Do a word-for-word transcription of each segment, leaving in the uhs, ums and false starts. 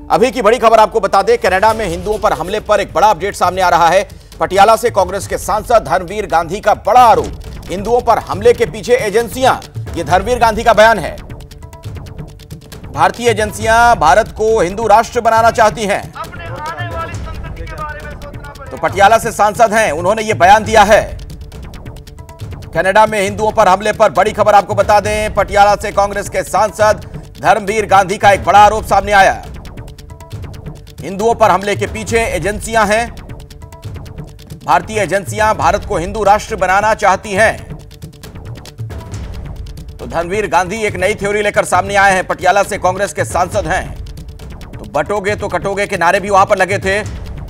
अभी की बड़ी खबर आपको बता दें, कनाडा में हिंदुओं पर हमले पर एक बड़ा अपडेट सामने आ रहा है। पटियाला से कांग्रेस के सांसद धर्मवीर गांधी का बड़ा आरोप, हिंदुओं पर हमले के पीछे एजेंसियां। ये धर्मवीर गांधी का बयान है। भारतीय एजेंसियां भारत को हिंदू राष्ट्र बनाना चाहती हैं। तो पटियाला से सांसद हैं, उन्होंने ये बयान दिया है। कनाडा में हिंदुओं पर हमले पर बड़ी खबर आपको बता दें, पटियाला से कांग्रेस के सांसद धर्मवीर गांधी का एक बड़ा आरोप सामने आया। हिंदुओं पर हमले के पीछे एजेंसियां हैं। भारतीय एजेंसियां भारत को हिंदू राष्ट्र बनाना चाहती हैं। तो धर्मवीर गांधी एक नई थ्योरी लेकर सामने आए हैं। पटियाला से कांग्रेस के सांसद हैं। तो बटोगे तो कटोगे के नारे भी वहां पर लगे थे।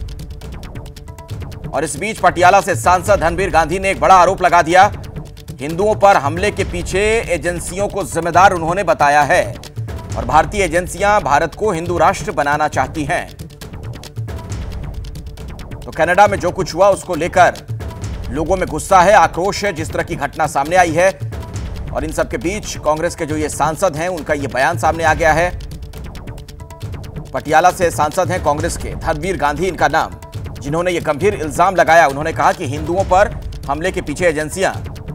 और इस बीच पटियाला से सांसद धर्मवीर गांधी ने एक बड़ा आरोप लगा दिया। हिंदुओं पर हमले के पीछे एजेंसियों को जिम्मेदार उन्होंने बताया है और भारतीय एजेंसियां भारत को हिंदू राष्ट्र बनाना चाहती हैं। तो कनाडा में जो कुछ हुआ उसको लेकर लोगों में गुस्सा है, आक्रोश है, जिस तरह की घटना सामने आई है। और इन सब के बीच कांग्रेस के जो ये सांसद हैं, उनका ये बयान सामने आ गया है। पटियाला से सांसद हैं कांग्रेस के धर्मवीर गांधी इनका नाम, जिन्होंने ये गंभीर इल्जाम लगाया। उन्होंने कहा कि हिंदुओं पर हमले के पीछे एजेंसियां।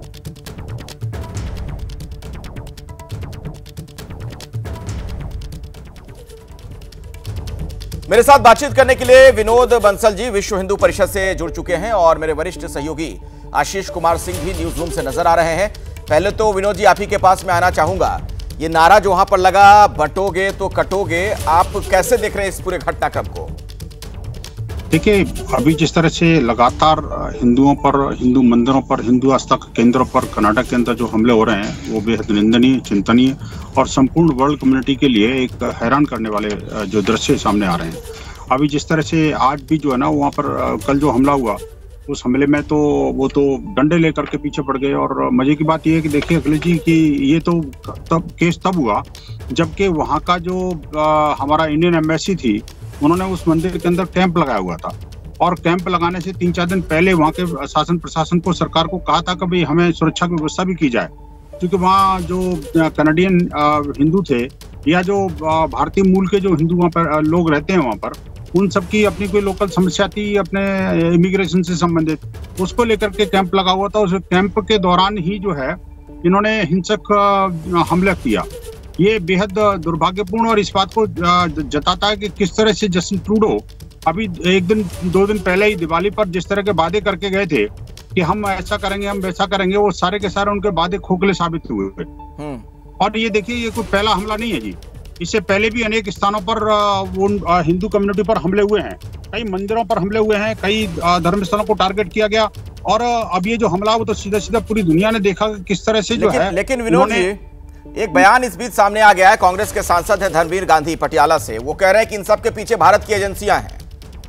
मेरे साथ बातचीत करने के लिए विनोद बंसल जी विश्व हिंदू परिषद से जुड़ चुके हैं और मेरे वरिष्ठ सहयोगी आशीष कुमार सिंह भी न्यूज रूम से नजर आ रहे हैं। पहले तो विनोद जी, आप ही के पास में आना चाहूंगा। ये नारा जो वहां पर लगा, बटोगे तो कटोगे, आप कैसे देख रहे हैं इस पूरे घटनाक्रम को? देखिए, अभी जिस तरह से लगातार हिंदुओं पर, हिंदू मंदिरों पर, हिंदू आस्था केंद्रों पर कनाडा के अंदर जो हमले हो रहे हैं, वो बेहद निंदनीय, चिंतनीय और संपूर्ण वर्ल्ड कम्युनिटी के लिए एक हैरान करने वाले जो दृश्य सामने आ रहे हैं। अभी जिस तरह से आज भी जो है ना, वहाँ पर कल जो हमला हुआ, उस हमले में तो वो तो डंडे लेकर के पीछे पड़ गए। और मजे की बात यह है कि देखिए अखिलेश जी कि ये तो तब केस तब हुआ जबकि वहाँ का जो आ, हमारा इंडियन एम्बेसी थी, उन्होंने उस मंदिर के अंदर कैंप लगाया हुआ था। और कैंप लगाने से तीन चार दिन पहले वहाँ के शासन प्रशासन को, सरकार को कहा था कि भाई हमें सुरक्षा की व्यवस्था भी की जाए, क्योंकि वहाँ जो कनाडियन हिंदू थे या जो भारतीय मूल के जो हिंदू वहाँ पर लोग रहते हैं, वहाँ पर उन सबकी अपनी कोई लोकल समस्या थी अपने इमिग्रेशन से संबंधित, उसको लेकर के कैंप लगा हुआ था। उस कैंप के दौरान ही जो है इन्होंने हिंसक हमला किया। ये बेहद दुर्भाग्यपूर्ण और इस बात को जताता है कि किस तरह से जस्टिन ट्रूडो अभी एक दिन दो दिन पहले ही दिवाली पर जिस तरह के वादे करके गए थे कि हम ऐसा करेंगे, हम वैसा करेंगे, वो सारे के सारे उनके वादे खोखले साबित हुए। और ये देखिए, ये कोई पहला हमला नहीं है जी। इससे पहले भी अनेक स्थानों पर उन हिंदू कम्युनिटी पर हमले हुए हैं, कई मंदिरों पर हमले हुए हैं, कई धर्म स्थलों को टारगेट किया गया। और अब ये जो हमला वो तो सीधा सीधा पूरी दुनिया ने देखा किस तरह से जो है। लेकिन विनोद जी, एक बयान इस बीच सामने आ गया है। कांग्रेस के सांसद हैं धर्मवीर गांधी पटियाला से, वो कह रहे हैं कि इन सब के पीछे भारत की एजेंसियां हैं।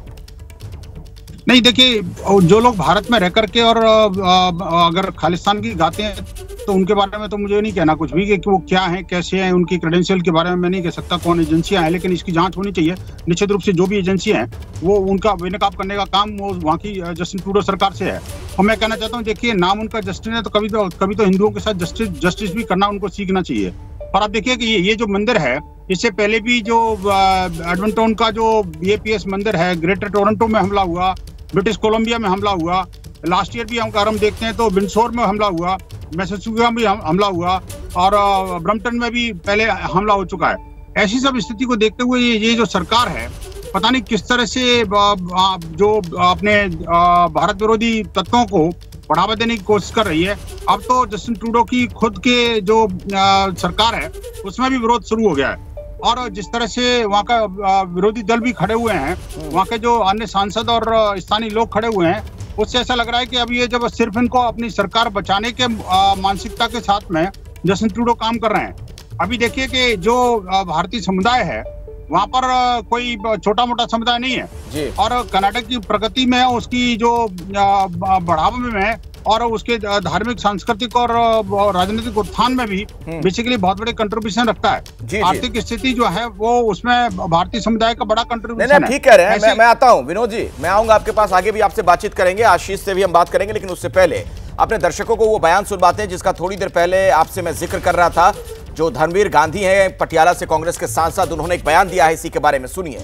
नहीं, देखिए, जो लोग भारत में रह करके और अगर खालिस्तान की गाते हैं तो उनके बारे में तो मुझे नहीं कहना कुछ भी कि वो क्या हैं, कैसे हैं, उनकी क्रेडेंशियल के बारे में मैं नहीं कह सकता कौन एजेंसियां हैं। लेकिन इसकी जांच होनी चाहिए निश्चित रूप से। जो भी एजेंसियां हैं वो उनका बेनकाब करने का काम वो वहाँ की जस्टिन ट्रूडो सरकार से है। और मैं कहना चाहता हूँ, देखिए, नाम उनका जस्टिन है तो कभी तो कभी तो हिंदुओं के साथ जस्टिस जस्टिस भी करना उनको सीखना चाहिए। और आप देखिए कि ये, ये जो मंदिर है, इससे पहले भी जो एडमंटन का जो ए पी एस मंदिर है, ग्रेटर टोरंटो में हमला हुआ, ब्रिटिश कोलंबिया में हमला हुआ, लास्ट ईयर भी हम हम देखते हैं तो विंडसोर में हमला हुआ, मैसेच्यूसेट्स में हमला हुआ और ब्रम्पटन में भी पहले हमला हो चुका है। ऐसी सब स्थिति को देखते हुए ये, ये जो सरकार है, पता नहीं किस तरह से जो अपने भारत विरोधी तत्वों को बढ़ावा देने की कोशिश कर रही है। अब तो जस्टिन ट्रूडो की खुद के जो सरकार है उसमें भी विरोध शुरू हो गया है। और जिस तरह से वहाँ का विरोधी दल भी खड़े हुए हैं, वहाँ के जो अन्य सांसद और स्थानीय लोग खड़े हुए हैं, उससे ऐसा लग रहा है कि अब ये जब सिर्फ इनको अपनी सरकार बचाने के मानसिकता के साथ में जस्टिन ट्रूडो काम कर रहे हैं। अभी देखिए कि जो भारतीय समुदाय है वहाँ पर कोई छोटा मोटा समुदाय नहीं है जी। और कनाडा की प्रगति में, उसकी जो बढ़ावा में है और उसके धार्मिक, सांस्कृतिक और राजनीतिक उत्थान में भी बेसिकली बहुत बड़े कंट्रीब्यूशन रखता है। आर्थिक स्थिति जो है वो उसमें भारतीय समुदाय का बड़ा कंट्रीब्यूशन है। ठीक कह रहे हैं। मैं, मैं आता हूँ विनोद जी, मैं आऊंगा आपके पास, आगे भी आपसे बातचीत करेंगे, आशीष से भी हम बात करेंगे। लेकिन उससे पहले अपने दर्शकों को वो बयान सुनवाते हैं जिसका थोड़ी देर पहले आपसे मैं जिक्र कर रहा था। जो धर्मवीर गांधी हैं पटियाला से कांग्रेस के सांसद, उन्होंने एक बयान दिया है इसी के बारे में, सुनिए।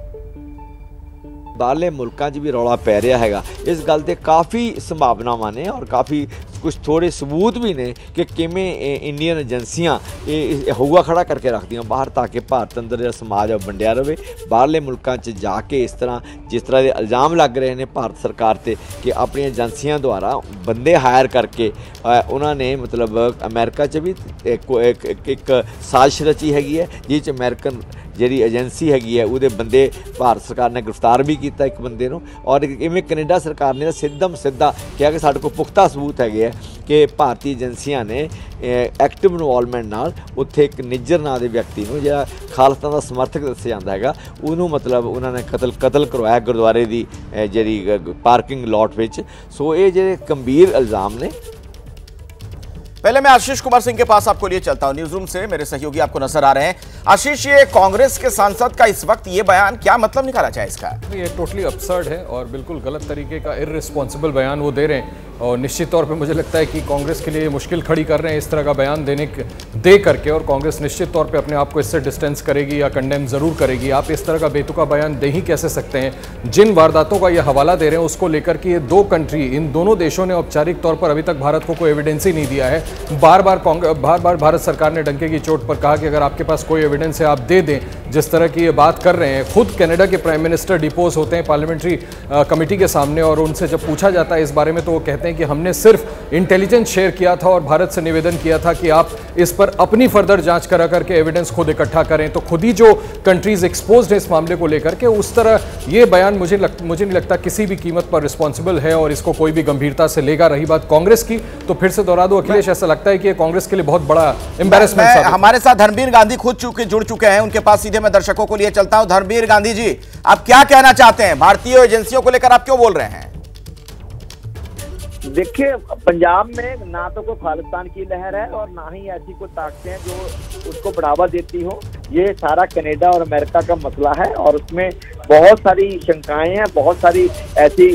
बाहरले मुल्कां 'ਚ भी रौला पै रहा हैगा, इस गल ते काफ़ी संभावनावां ने और काफ़ी कुछ थोड़े सबूत भी ने कि किवें इंडियन एजेंसियां हुआ खड़ा करके रखदियां बाहर, ताकि भारत अंदर जो समाज है वंडिया रहे। बाहरले मुल्कां 'ਚ जाके इस तरह जिस तरह के इल्ज़ाम लग रहे हैं भारत सरकार ते कि अपनी एजेंसियां द्वारा बंदे हायर करके उन्होंने मतलब अमेरिका 'ਚ भी एक, एक, एक, एक साजिश रची हैगी है, जिस अमेरिकन जी एजेंसी हैगी है वो बंदे भारत सरकार ने गिरफ्तार भी किया एक बंदे नूं, और इवें कनेडा सरकार ने सिद्धम सिद्धा कहा कि साडे कोल पुख्ता सबूत है कि भारतीय एजेंसियां ने एक्टिव इनवॉल्वमेंट नाल उत्थे एक निज्जर नां दे व्यक्ति नूं जिहड़ा खालसा दा समर्थक दस्सिया जांदा हैगा उहनूं मतलब उन्होंने कतल कतल करवाया गुरुद्वारे दी जिहड़ी पार्किंग लॉट विच। सो ये जिहड़े गंभीर इल्जाम ने। पहले मैं आशीष कुमार सिंह के पास आपको लिए चलता हूं, न्यूज रूम से मेरे सहयोगी आपको नजर आ रहे हैं। आशीष, ये कांग्रेस के सांसद का इस वक्त ये बयान क्या मतलब निकाला जाए इसका? ये टोटली अपसर्ड है और बिल्कुल गलत तरीके का इररिस्पॉन्सिबल बयान वो दे रहे हैं, और निश्चित तौर पे मुझे लगता है कि कांग्रेस के लिए मुश्किल खड़ी कर रहे हैं इस तरह का बयान देने दे करके, और कांग्रेस निश्चित तौर पे अपने आप को इससे डिस्टेंस करेगी या कंडेम जरूर करेगी। आप इस तरह का बेतुका बयान दे ही कैसे सकते हैं? जिन वारदातों का ये हवाला दे रहे हैं उसको लेकर के ये दो कंट्री, इन दोनों देशों ने औपचारिक तौर पर अभी तक भारत को कोई एविडेंस ही नहीं दिया है। बार बार बार बार भारत सरकार ने डंके की चोट पर कहा कि अगर आपके पास कोई एविडेंस है आप दे दें। जिस तरह की ये बात कर रहे हैं, खुद कनाडा के प्राइम मिनिस्टर डिपोज होते हैं पार्लियामेंट्री कमेटी के सामने, और उनसे जब पूछा जाता है इस बारे में तो वो कहते हैं कि हमने सिर्फ इंटेलिजेंस शेयर किया था और भारत से निवेदन किया था कि आप इस पर अपनी फर्दर जांच करा करके एविडेंस खुद इकट्ठा करें। तो खुद ही जो कंट्रीज एक्सपोज्ड है इस मामले को लेकर के, उस तरह ये बयान मुझे लग, मुझे नहीं लगता किसी भी कीमत पर रिस्पॉन्सिबल है और इसको कोई भी गंभीरता से लेगा। रही बात कांग्रेस की, तो फिर से दोहरा दो अखिलेश, ऐसा लगता है कि कांग्रेस के लिए बहुत बड़ा एम्बैरेसमेंट। हमारे साथ धर्मवीर गांधी खुद चुके जुड़ चुके हैं, उनके पास सीधे मैं दर्शकों को लिए चलता हूं। धर्मवीर गांधी जी, आप क्या कहना चाहते हैं? भारतीय एजेंसियों को लेकर आप क्यों बोल रहे हैं? देखिए, पंजाब में ना तो कोई खालिस्तान की लहर है और ना ही ऐसी कोई ताकतें हैं जो उसको बढ़ावा देती हो। ये सारा कनाडा और अमेरिका का मसला है और उसमें बहुत सारी शंकाएं हैं, बहुत सारी ऐसी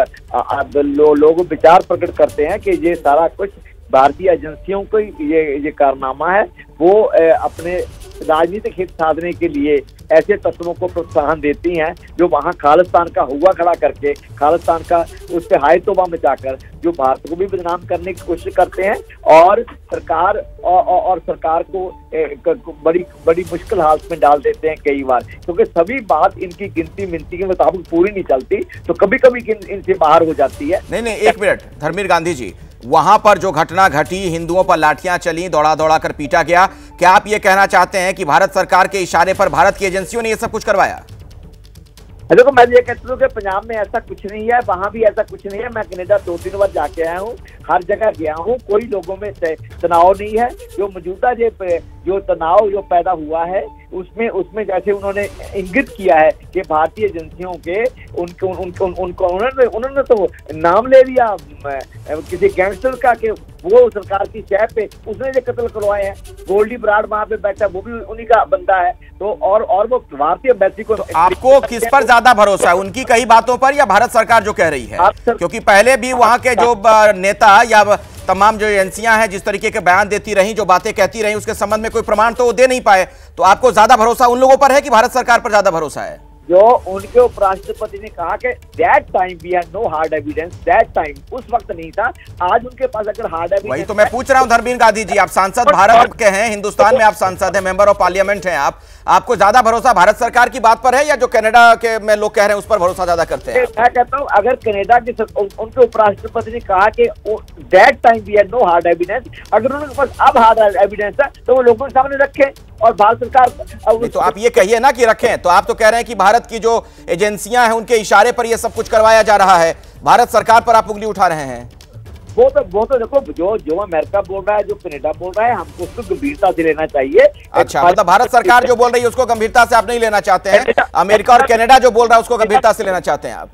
लो, लोग विचार प्रकट करते हैं कि ये सारा कुछ भारतीय एजेंसियों को ये ये कारनामा है। वो अपने राजनीतिक हित साधने के लिए ऐसे तत्वों को प्रोत्साहन देती हैं जो वहां खालिस्तान का हुआ खड़ा करके, खालिस्तान का उस पर हाय तौबा मचाकर जो भारत को भी बदनाम करने की कोशिश करते हैं, और सरकार और, और सरकार को एक बड़ी बड़ी मुश्किल हालत में डाल देते हैं कई बार, क्योंकि सभी बात इनकी गिनती मिनती के मुताबिक पूरी नहीं चलती, तो कभी कभी इनसे बाहर हो जाती है। नहीं नहीं एक मिनट धर्मवीर गांधी जी, वहां पर जो घटना घटी, हिंदुओं पर लाठियां चली, दौड़ा दौड़ा कर पीटा गया, क्या आप ये कहना चाहते हैं कि भारत सरकार के इशारे पर भारत की एजेंसियों ने ये सब कुछ करवाया? देखो, मैं ये कहता हूँ कि पंजाब में ऐसा कुछ नहीं है, वहां भी ऐसा कुछ नहीं है। मैं कनाडा दो तीन बार जाके आया हूँ, हर जगह गया हूँ, कोई लोगों में तनाव नहीं है। जो मौजूदा जो तनाव जो पैदा हुआ है उसमें उसमें जैसे उन्होंने इंगित किया है कि भारतीय एजेंसियों के उनको उनको उनको उन्होंने उन्होंने तो नाम ले लिया किसी गैंगस्टर का कि वो सरकार की शह पे उसने जो कत्ल करवाए हैं। गोल्डी बराड़ वहां पे बैठा, वो भी उन्हीं का बंदा है। तो और और वो भारतीय एम्बेसी को, तो आपको किस पर ज्यादा भरोसा है, उनकी कही बातों पर या भारत सरकार जो कह रही है? क्योंकि पहले भी वहां के जो नेता या तमाम जो एजेंसियां हैं जिस तरीके के बयान देती रही, जो बातें कहती रही, उसके संबंध में कोई प्रमाण तो वो दे नहीं पाए। तो आपको ज्यादा भरोसा उन लोगों पर है कि भारत सरकार पर ज्यादा भरोसा है? जो उनके उपराष्ट्रपति ने कहा कि that time we had no hard evidence, that time उस वक्त नहीं था। आज उनके पास अगर हार्ड एविडेंस, वही तो मैं पूछ रहा हूं धर्मवीर गांधी जी, आप सांसद भारत के हैं, हिंदुस्तान में आप सांसद हैं, मेंबर ऑफ पार्लियामेंट हैं आप, आपको ज्यादा भरोसा भारत सरकार की बात पर है या जो कनाडा के में लोग कह रहे हैं उस पर भरोसा ज्यादा करते हैं? मैं कहता हूं अगर कनाडा के उनके उपराष्ट्रपति ने कहा कि that time we had no hard evidence, अगर उनके पास अब हार्ड एविडेंस है तो वो लोगों के सामने रखें और भारत सरकार। तो आप ये कहिए ना कि रखें, तो आप तो कह रहे हैं कि भारत की जो एजेंसियां हैं उनके इशारे पर ये सब कुछ करवाया जा रहा है, भारत सरकार पर आप उंगली उठा रहे हैं। वो तो वो तो देखो, जो जो अमेरिका बोल रहा है, जो कनाडा बोल रहा है, हमको उसको गंभीरता से लेना चाहिए। अच्छा, मतलब भारत सरकार जो बोल रही है उसको गंभीरता से आप नहीं लेना चाहते हैं, अमेरिका और कनाडा जो बोल रहा है उसको गंभीरता से लेना चाहते हैं आप?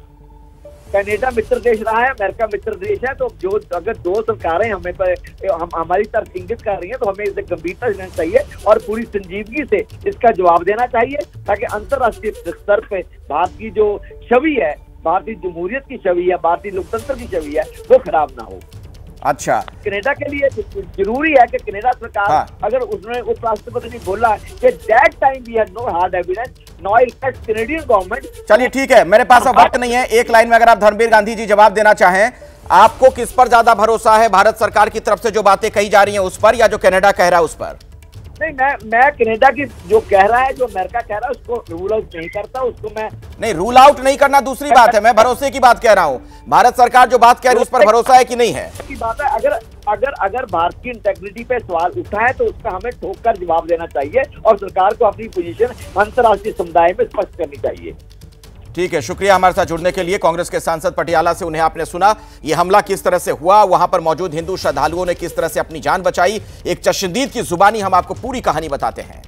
कनाडा मित्र देश रहा है, अमेरिका मित्र देश है, तो जो अगर दो सरकारें हमें पर हम हमारी तरफ इंगित कर रही हैं तो हमें इसे गंभीरता से लेना चाहिए और पूरी संजीदगी से इसका जवाब देना चाहिए, ताकि अंतर्राष्ट्रीय स्तर पे भारत की जो छवि है, भारतीय जमहूरियत की छवि है, भारतीय लोकतंत्र की छवि है, वो खराब ना हो। अच्छा, कनाडा के लिए जरूरी है कि कनाडा सरकार हाँ। अगर उसने उपराष्ट्रपति ने बोला कि that time we had no hard evidence, now it is Canadian government. चलिए ठीक है, मेरे पास अब वक्त नहीं है, एक लाइन में अगर आप धर्मवीर गांधी जी जवाब देना चाहें, आपको किस पर ज्यादा भरोसा है, भारत सरकार की तरफ से जो बातें कही जा रही हैं उस पर, या जो कनाडा कह रहा है उस पर? नहीं, मैं मैं कनाडा की जो कह रहा है, जो अमेरिका कह रहा है, उसको रूल आउट नहीं करता, उसको मैं नहीं, रूल आउट नहीं करना दूसरी बात है, मैं भरोसे की बात कह रहा हूं। भारत सरकार जो बात कह रही है उस पर भरोसा है कि नहीं है? की बात है, अगर अगर अगर भारत की इंटेग्रिटी पे सवाल उठा है तो उसका हमें ठोक कर जवाब देना चाहिए और सरकार को अपनी पोजीशन अंतर्राष्ट्रीय समुदाय में स्पष्ट करनी चाहिए। ठीक है, शुक्रिया हमारे साथ जुड़ने के लिए। कांग्रेस के सांसद पटियाला से, उन्हें आपने सुना, ये हमला किस तरह से हुआ, वहां पर मौजूद हिंदू श्रद्धालुओं ने किस तरह से अपनी जान बचाई, एक चश्मदीद की जुबानी हम आपको पूरी कहानी बताते हैं।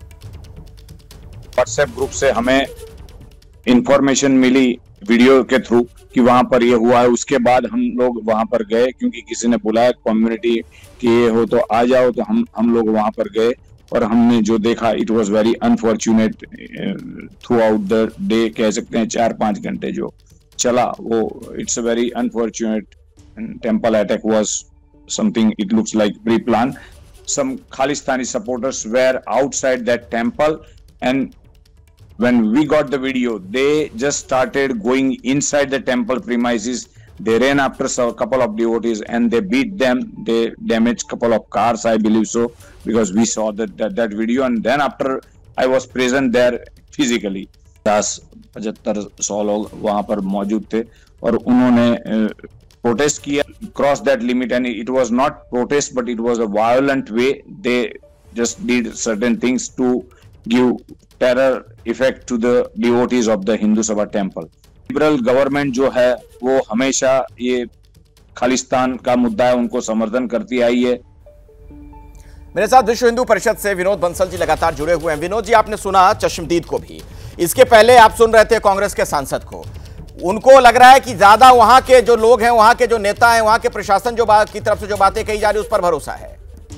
व्हाट्सएप ग्रुप से हमें इंफॉर्मेशन मिली वीडियो के थ्रू कि वहां पर ये हुआ है। उसके बाद हम लोग वहां पर गए, क्योंकि किसी ने बुलाया कम्युनिटी कि ये हो तो आ जाओ, तो हम हम लोग वहां पर गए और हमने जो देखा, it was very unfortunate throughout the day, कह सकते हैं चार पांच घंटे जो चला वो, it's a very unfortunate temple attack was something, it looks like pre plan. Some Khalistani supporters were outside that temple and when we got the video, they just started going inside the temple premises. They ran after a couple of devotees and they beat them. They damaged couple of cars, I believe so, because we saw that that, that video. And then after I was present there physically, दस पचहत्तर सौ लोग वहां पर मौजूद थे और उन्होंने प्रोटेस्ट किया, cross that limit, and it was not protest but it was a violent way. They just did certain things to give terror effect to the devotees of the Hindu Sabha temple. Liberal government जो है वो हमेशा ये खालिस्तान का मुद्दा है उनको समर्थन करती आई है। मेरे साथ विश्व हिंदू परिषद से विनोद बंसल जी लगातार जुड़े हुए हैं। विनोद जी, आपने सुना चश्मदीद को भी, इसके पहले आप सुन रहे थे कांग्रेस के सांसद को, उनको लग रहा है कि ज्यादा वहां के जो लोग हैं, वहां के जो नेता हैं, वहां के प्रशासन जो की तरफ से जो बातें कही जा रही है उस पर भरोसा है?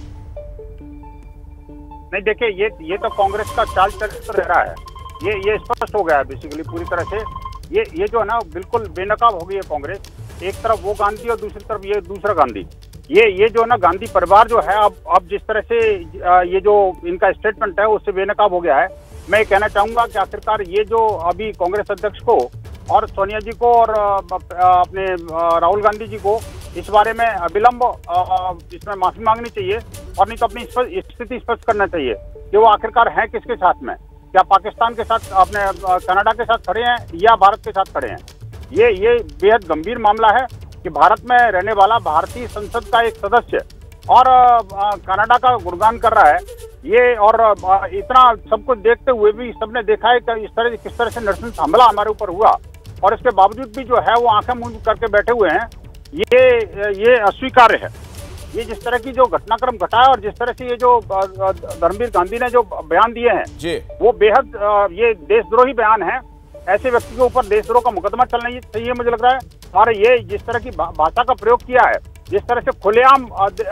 नहीं, देखिए, ये ये तो कांग्रेस का चाल चरित्र रह रहा है, ये ये स्पष्ट हो गया है बेसिकली पूरी तरह से। ये ये जो है ना बिल्कुल बेनकाब हो गई है कांग्रेस। एक तरफ वो गांधी और दूसरी तरफ ये दूसरा गांधी। ये ये जो है ना गांधी परिवार जो है अब अब जिस तरह से ये जो इनका स्टेटमेंट है उससे बेनकाब हो गया है। मैं कहना चाहूंगा कि आखिरकार ये जो अभी कांग्रेस अध्यक्ष को और सोनिया जी को और अपने राहुल गांधी जी को इस बारे में अविलंब इसमें माफी मांगनी चाहिए और नहीं तो अपनी स्थिति स्पष्ट करना चाहिए कि वो आखिरकार हैं किसके साथ में, क्या पाकिस्तान के साथ, अपने कनाडा के साथ खड़े हैं या भारत के साथ खड़े हैं। ये ये बेहद गंभीर मामला है कि भारत में रहने वाला भारतीय संसद का एक सदस्य और कनाडा का गुणगान कर रहा है ये, और इतना सब कुछ देखते हुए भी सबने देखा है कि इस तरह किस तरह से नरसंस हमला हमारे ऊपर हुआ और इसके बावजूद भी जो है वो आंखें मूंद करके बैठे हुए हैं। ये ये अस्वीकार्य है। ये जिस तरह की जो घटनाक्रम घटा है और जिस तरह से ये जो धर्मवीर गांधी ने जो बयान दिए हैं वो बेहद ये देशद्रोही बयान है। ऐसे व्यक्ति के ऊपर देशद्रोह का मुकदमा चलना चाहिए मुझे लग रहा है। और ये जिस तरह की भाषा का प्रयोग किया है, जिस तरह से खुलेआम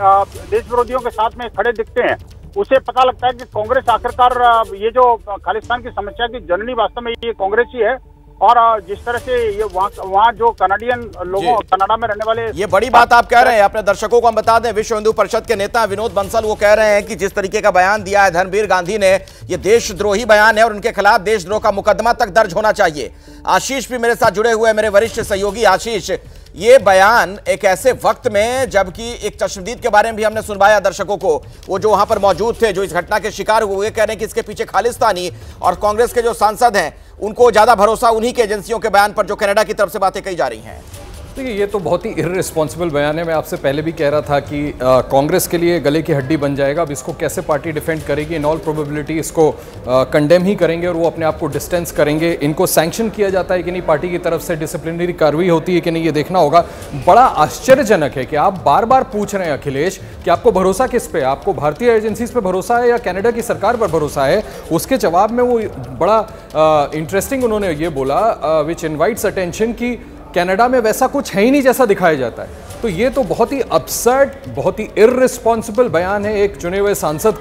देश विरोधियों के साथ में खड़े दिखते हैं, उसे पता लगता है कि कांग्रेस आखिरकार ये जो खालिस्तान की समस्या की जननी वास्तव में ये कांग्रेस ही है। और जिस तरह से ये वहाँ वहाँ जो कनाडियन लोगों, कनाडा में रहने वाले, ये बड़ी बात आप कह रहे हैं। अपने दर्शकों को हम बता दें, विश्व हिंदू परिषद के नेता विनोद बंसल वो कह रहे हैं कि जिस तरीके का बयान दिया है धर्मवीर गांधी ने, ये देशद्रोही बयान है और उनके खिलाफ देशद्रोह का मुकदमा तक दर्ज होना चाहिए। आशीष भी मेरे साथ जुड़े हुए हैं, मेरे वरिष्ठ सहयोगी। आशीष, ये बयान एक ऐसे वक्त में जबकि एक चश्मदीद के बारे में भी हमने सुनवाया दर्शकों को, वो जो वहां पर मौजूद थे, जो इस घटना के शिकार हुए, कह रहे हैं कि इसके पीछे खालिस्तानी और कांग्रेस के जो सांसद हैं उनको ज्यादा भरोसा उन्हीं के एजेंसियों के बयान पर जो कनाडा की तरफ से बातें कही जा रही हैं। देखिए, ये तो बहुत ही इर्रेस्पॉन्सिबल बयान है। मैं आपसे पहले भी कह रहा था कि आ, कांग्रेस के लिए गले की हड्डी बन जाएगा। अब इसको कैसे पार्टी डिफेंड करेगी, इन ऑल प्रोबेबिलिटी इसको कंडेम ही करेंगे और वो अपने आप को डिस्टेंस करेंगे। इनको सैंक्शन किया जाता है कि नहीं, पार्टी की तरफ से डिसिप्लिनरी कार्रवाई होती है कि नहीं, ये देखना होगा। बड़ा आश्चर्यजनक है कि आप बार बार पूछ रहे हैं अखिलेश कि आपको भरोसा किस पे, आपको भारतीय एजेंसीज पे भरोसा है या कनाडा की सरकार पर भरोसा है। उसके जवाब में वो बड़ा इंटरेस्टिंग उन्होंने ये बोला, विच इन्वाइट्स अटेंशन, कि कनाडा में वैसा कुछ है ही नहीं जैसा दिखाया जाता है। तो ये तो बहुत ही अपसर्ड, बहुत ही इर्रिस्पॉन्सिबल बयान है एक चुने हुए सांसद का।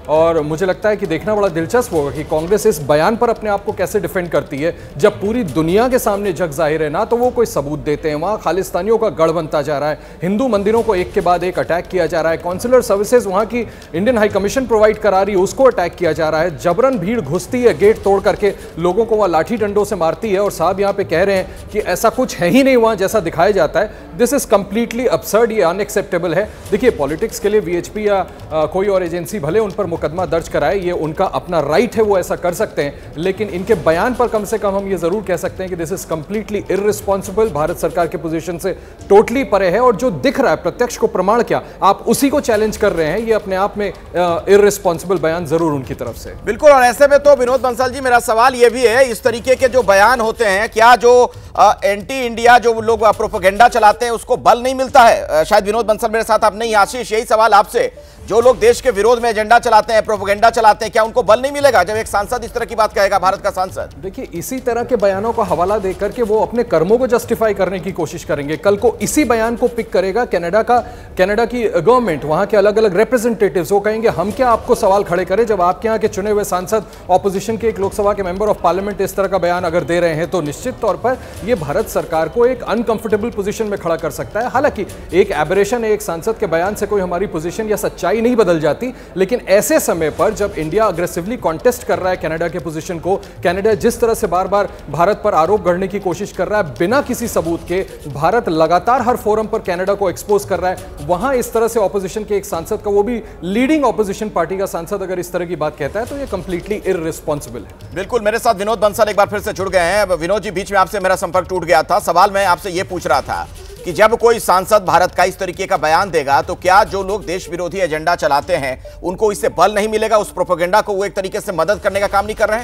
और मुझे लगता है कि देखना बड़ा दिलचस्प होगा कि कांग्रेस इस बयान पर अपने आप को कैसे डिफेंड करती है, जब पूरी दुनिया के सामने जग जाहिर है ना तो वो कोई सबूत देते हैं, वहां खालिस्तानियों का गढ़ बनता जा रहा है, हिंदू मंदिरों को एक के बाद एक अटैक किया जा रहा है, कॉन्सुलर सर्विसेज वहां की इंडियन हाई कमीशन प्रोवाइड करा रही है उसको अटैक किया जा रहा है, जबरन भीड़ घुसती है गेट तोड़ करके, लोगों को वहां लाठी डंडों से मारती है, और साहब यहां पे कह रहे हैं कि ऐसा कुछ है ही नहीं वहां जैसा दिखाया जाता है। दिस इज कंप्लीटली absurd, ये अनएक्सेप्टेबल है। देखिए, पॉलिटिक्स के लिए वीएचपी या आ, कोई और एजेंसी भले उन पर मुकदमा दर्ज कराए, ये उनका अपना राइट है, वो ऐसा कर सकते हैं, लेकिन इनके बयान पर कम से कम हम ये जरूर कह सकते हैं कि this is completely irresponsible, Bharat सरकार के पोजीशन से टोटली परे है, और जो दिख रहा है प्रत्यक्ष को प्रमाण क्या, आप उसी को चैलेंज कर रहे हैं, ये अपने आप में इररिस्पॉन्सिबल बयान जरूर उनकी तरफ से। बिल्कुल, और ऐसे में तो विनोद बंसल जी, मेरा सवाल ये भी है, इस तरीके के जो बयान होते हैं, क्या जो एंटी इंडिया जो लोग प्रोपेगेंडा चलाते हैं उसको बल नहीं मिलता है? शायद विनोद बंसल मेरे साथ आप नहीं, आशीष, यही सवाल आपसे, जो लोग देश के विरोध में एजेंडा चलाते हैं, प्रोपेगेंडा चलाते हैं, क्या उनको बल नहीं मिलेगा जब एक सांसद इस तरह की बात कहेगा, भारत का सांसद? देखिए, इसी तरह के बयानों का हवाला देकर के वो अपने कर्मों को जस्टिफाई करने की कोशिश करेंगे। कल को इसी बयान को पिक करेगा कनाडा का कनाडा की गवर्नमेंट, वहां के अलग अलग रिप्रेजेंटेटिव्स, वो कहेंगे हम क्या आपको सवाल खड़े करें जब आपके यहाँ के चुने हुए सांसद, ऑपोजिशन के एक लोकसभा के मेंबर ऑफ पार्लियामेंट इस तरह का बयान अगर दे रहे हैं, तो निश्चित तौर पर यह भारत सरकार को एक अनकंफर्टेबल पोजीशन में खड़ा कर सकता है। हालांकि एक एबरेशन है, एक सांसद के बयान से कोई हमारी पोजीशन या सच्चाई नहीं बदल जाती, लेकिन ऐसे समय पर जब इंडिया अग्रेसिवली कॉन्टेस्ट कर रहा है कनाडा के पोजीशन को, कनाडा जिस तरह से बार बार भारत पर आरोप गढ़ने की कोशिश कर रहा है बिना किसी सबूत के, भारत लगातार हर फोरम पर कनाडा को एक्सपोज कर रहा है, वहां इस तरह से ऑपोजिशन के एक सांसद का, वो भी लीडिंग ऑपोजिशन पार्टी का सांसद, अगर इस तरह की बात कहता है तो ये कंप्लीटली इररिस्पॉन्सिबल है। बिल्कुल, मेरे साथ विनोद बंसल एक बार फिर से जुड़ गए हैं। विनोद जी, बीच में आपसे मेरा संपर्क टूट गया था, सवाल मैं आपसे यह पूछ रहा था कि जब कोई सांसद भारत का इस तरीके का बयान देगा तो क्या जो लोग देश विरोधी एजेंडा चलाते हैं उनको इससे बल नहीं मिलेगा, उस प्रोपेगेंडा को वो एक तरीके से मदद करने का काम नहीं कर रहे हैं?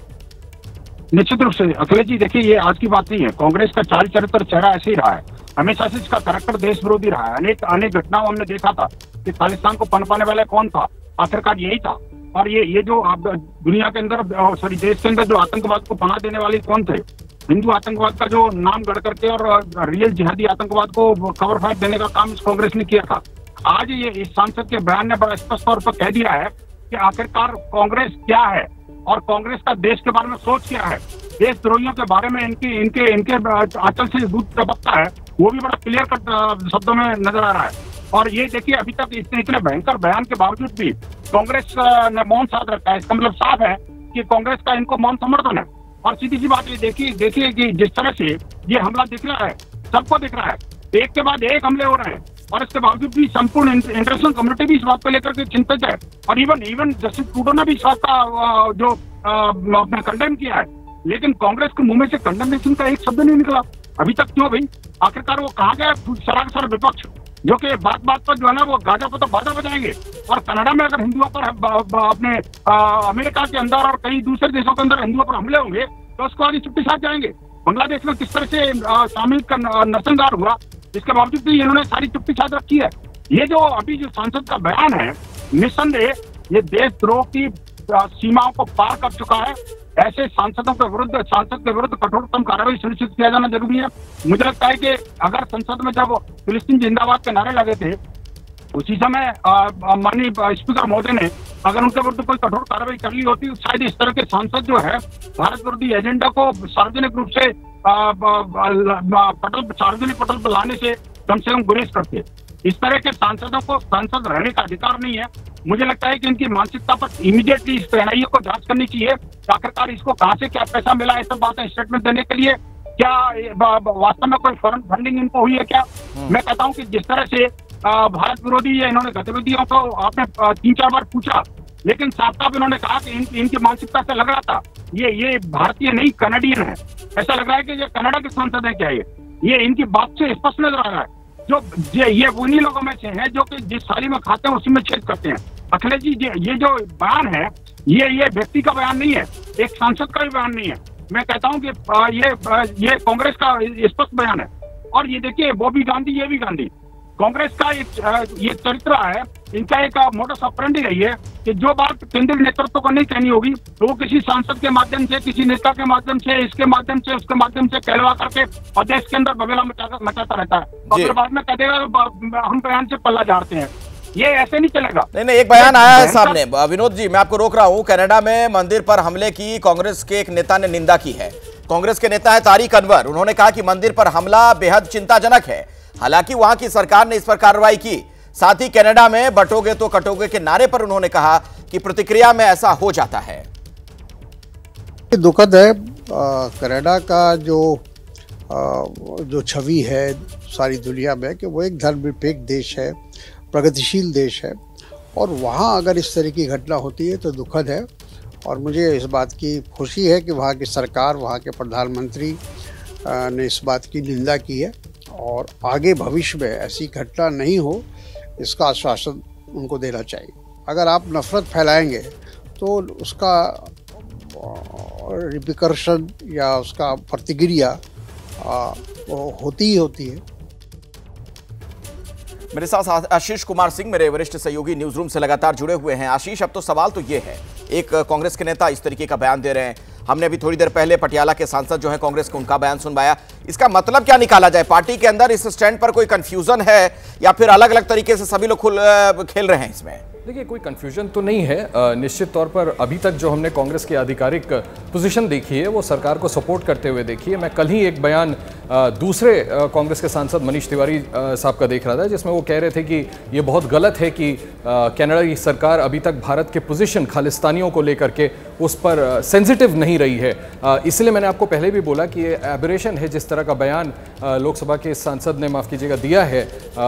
निश्चित रूप से अखिलेश जी, देखिए, ये आज की बात नहीं है, कांग्रेस का चाल चरित्र चेहरा ऐसे ही रहा है, हमेशा से इसका कैरेक्टर देश विरोधी रहा है। अनेक अनेक घटनाओं हमने देखा था कि खालिस्तान को पनपाने वाला कौन था, आखिरकार यही था। और ये ये जो दुनिया के अंदर, सॉरी देश के अंदर जो आतंकवाद को पनाह देने वाले कौन थे, हिंदू आतंकवाद का जो नाम गढ़ करके और रियल जिहादी आतंकवाद को कवर फाइट देने का काम इस कांग्रेस ने किया था। आज ये इस सांसद के बयान ने बड़ा स्पष्ट तौर पर कह दिया है कि आखिरकार कांग्रेस क्या है और कांग्रेस का देश के बारे में सोच क्या है, देशद्रोहियों के बारे में इनकी इनके इनके आंचल से दूध टपकता है, वो भी बड़ा क्लियर कट शब्दों में नजर आ रहा है। और ये देखिए, अभी तक इतने इतने भयंकर बयान के बावजूद भी कांग्रेस ने मौन साध रखा है। इसका मतलब साफ है कि कांग्रेस का इनको मौन समर्थन है। और सीधी सी बात ये देखिए देखिए कि जिस तरह से ये हमला दिख रहा है, सबको दिख रहा है, एक के बाद एक हमले हो रहे हैं, और इसके बावजूद भी संपूर्ण इंटरनेशनल कम्युनिटी भी इस बात को लेकर के चिंतित है। और इवन इवन जस्टिस ट्रूडो ने भी इस बात का जो अपना कंडेम किया है, लेकिन कांग्रेस के मुंह में से कंडेमनेशन का एक शब्द नहीं निकला अभी तक। क्यों भाई? आखिरकार वो कहाँ गया सराग सर विपक्ष, जो कि बात बात पर जो है ना वो गाजा को तो बाजा बजाएंगे। और कनाडा में अगर हिंदुओं पर अपने अमेरिका के अंदर और कई दूसरे देशों के अंदर हिंदुओं पर हमले होंगे तो उसको आगे चुप्पी साथ जाएंगे। बांग्लादेश में किस तरह से शामिल का नरसंहार हुआ, इसके बावजूद भी इन्होंने सारी चुप्पी साथ रखी है। ये जो अभी जो सांसद का बयान है, निस्संदेह ये देशद्रोह की सीमाओं को पार कर चुका है। ऐसे सांसदों के विरुद्ध सांसद के विरुद्ध कठोरतम कार्रवाई सुनिश्चित किया जाना जरूरी है। मुझे लगता है कि अगर संसद में जब फिलिस्तीन जिंदाबाद के नारे लगे थे, उसी समय माननीय स्पीकर महोदय ने अगर उनके विरुद्ध कोई कठोर कार्रवाई कर ली होती, शायद इस तरह के सांसद जो है भारत विरोधी एजेंडा को सार्वजनिक रूप से पटल सार्वजनिक पटल पर लाने से कम से कम गुरेज करते। इस तरह के सांसदों को सांसद रहने का अधिकार नहीं है। मुझे लगता है कि इनकी मानसिकता पर इमीडिएटली इस एनआईए को जांच करनी चाहिए। आखिरकार इसको कहां से क्या पैसा मिला, ये सब बातें स्टेटमेंट देने के लिए, क्या वास्तव में कोई फॉरेन फंडिंग इनको हुई है क्या? मैं कहता हूं कि जिस तरह से भारत विरोधी इन्होंने गतिविधियों को आपने तीन चार बार पूछा, लेकिन साफ साफ इन्होंने कहा कि इन, इनकी मानसिकता से लग रहा था ये ये भारतीय नहीं कनाडियन है। ऐसा लग रहा है कि ये कनाडा के सांसद है क्या? ये ये इनकी बात से स्पष्ट नजर आ रहा है। जो ये, ये उन्हीं लोगों में से हैं जो कि जिस थाली में खाते हैं उसी में छेद करते हैं। अखिलेश जी, ये जो बयान है ये ये व्यक्ति का बयान नहीं है, एक सांसद का भी बयान नहीं है। मैं कहता हूं कि ये ये कांग्रेस का स्पष्ट बयान है। और ये देखिए, वो भी गांधी ये भी गांधी, कांग्रेस का एक ये चरित्र है, इनका एक मोडस ऑपरेंडी रही है कि जो बात केंद्रीय नेतृत्व को नहीं कहनी होगी तो वो किसी सांसद के माध्यम से, किसी नेता के माध्यम से, इसके माध्यम से, उसके माध्यम से कहलवा करके और देश के अंदर बबेला मचाता मचाता रहता है और फिर बाद में कह देगा हम बयान से पल्ला झाड़ते हैं। ये ऐसे नहीं चलेगा। नहीं नहीं, एक बयान आया है सामने। विनोद जी, मैं आपको रोक रहा हूं। कनाडा में मंदिर पर हमले की कांग्रेस के एक नेता ने निंदा की है। कांग्रेस के नेता है तारिक अनवर। उन्होंने कहा कि मंदिर पर हमला बेहद चिंताजनक है। हालांकि वहां की सरकार ने इस पर कार्रवाई की। साथ ही कनाडा में बटोगे तो कटोगे के नारे पर उन्होंने कहा कि प्रतिक्रिया में ऐसा हो जाता है। दुखद है। कनाडा का जो आ, जो छवि है सारी दुनिया में कि वो एक धर्मनिरपेक्ष देश है, प्रगतिशील देश है, और वहाँ अगर इस तरह की घटना होती है तो दुखद है। और मुझे इस बात की खुशी है कि वहाँ की सरकार, वहाँ के प्रधानमंत्री ने इस बात की निंदा की है और आगे भविष्य में ऐसी घटना नहीं हो इसका आश्वासन उनको देना चाहिए। अगर आप नफरत फैलाएंगे तो उसका रिपरकशन या उसका प्रतिक्रिया होती ही होती है। मेरे साथ आशीष कुमार सिंह, मेरे वरिष्ठ सहयोगी, न्यूज रूम से लगातार जुड़े हुए हैं। आशीष, अब तो सवाल तो ये है, एक कांग्रेस के नेता इस तरीके का बयान दे रहे हैं। हमने अभी थोड़ी देर पहले पटियाला के सांसद जो है कांग्रेस के, उनका बयान सुनवाया। इसका मतलब क्या निकाला जाए? पार्टी के अंदर इस स्टैंड पर कोई कंफ्यूजन है या फिर अलग अलग तरीके से सभी लोग खुल खेल रहे हैं इसमें? देखिए, कोई कंफ्यूजन तो नहीं है। निश्चित तौर पर अभी तक जो हमने कांग्रेस की आधिकारिक पोजीशन देखी है वो सरकार को सपोर्ट करते हुए देखी है। मैं कल ही एक बयान दूसरे कांग्रेस के सांसद मनीष तिवारी साहब का देख रहा था, जिसमें वो कह रहे थे कि ये बहुत गलत है कि कनाडा की सरकार अभी तक भारत के पोजीशन खालिस्तानियों को लेकर के उस पर सेंसिटिव नहीं रही है। इसलिए मैंने आपको पहले भी बोला कि ये एबरेशन है जिस तरह का बयान लोकसभा के सांसद ने, माफ़ कीजिएगा, दिया है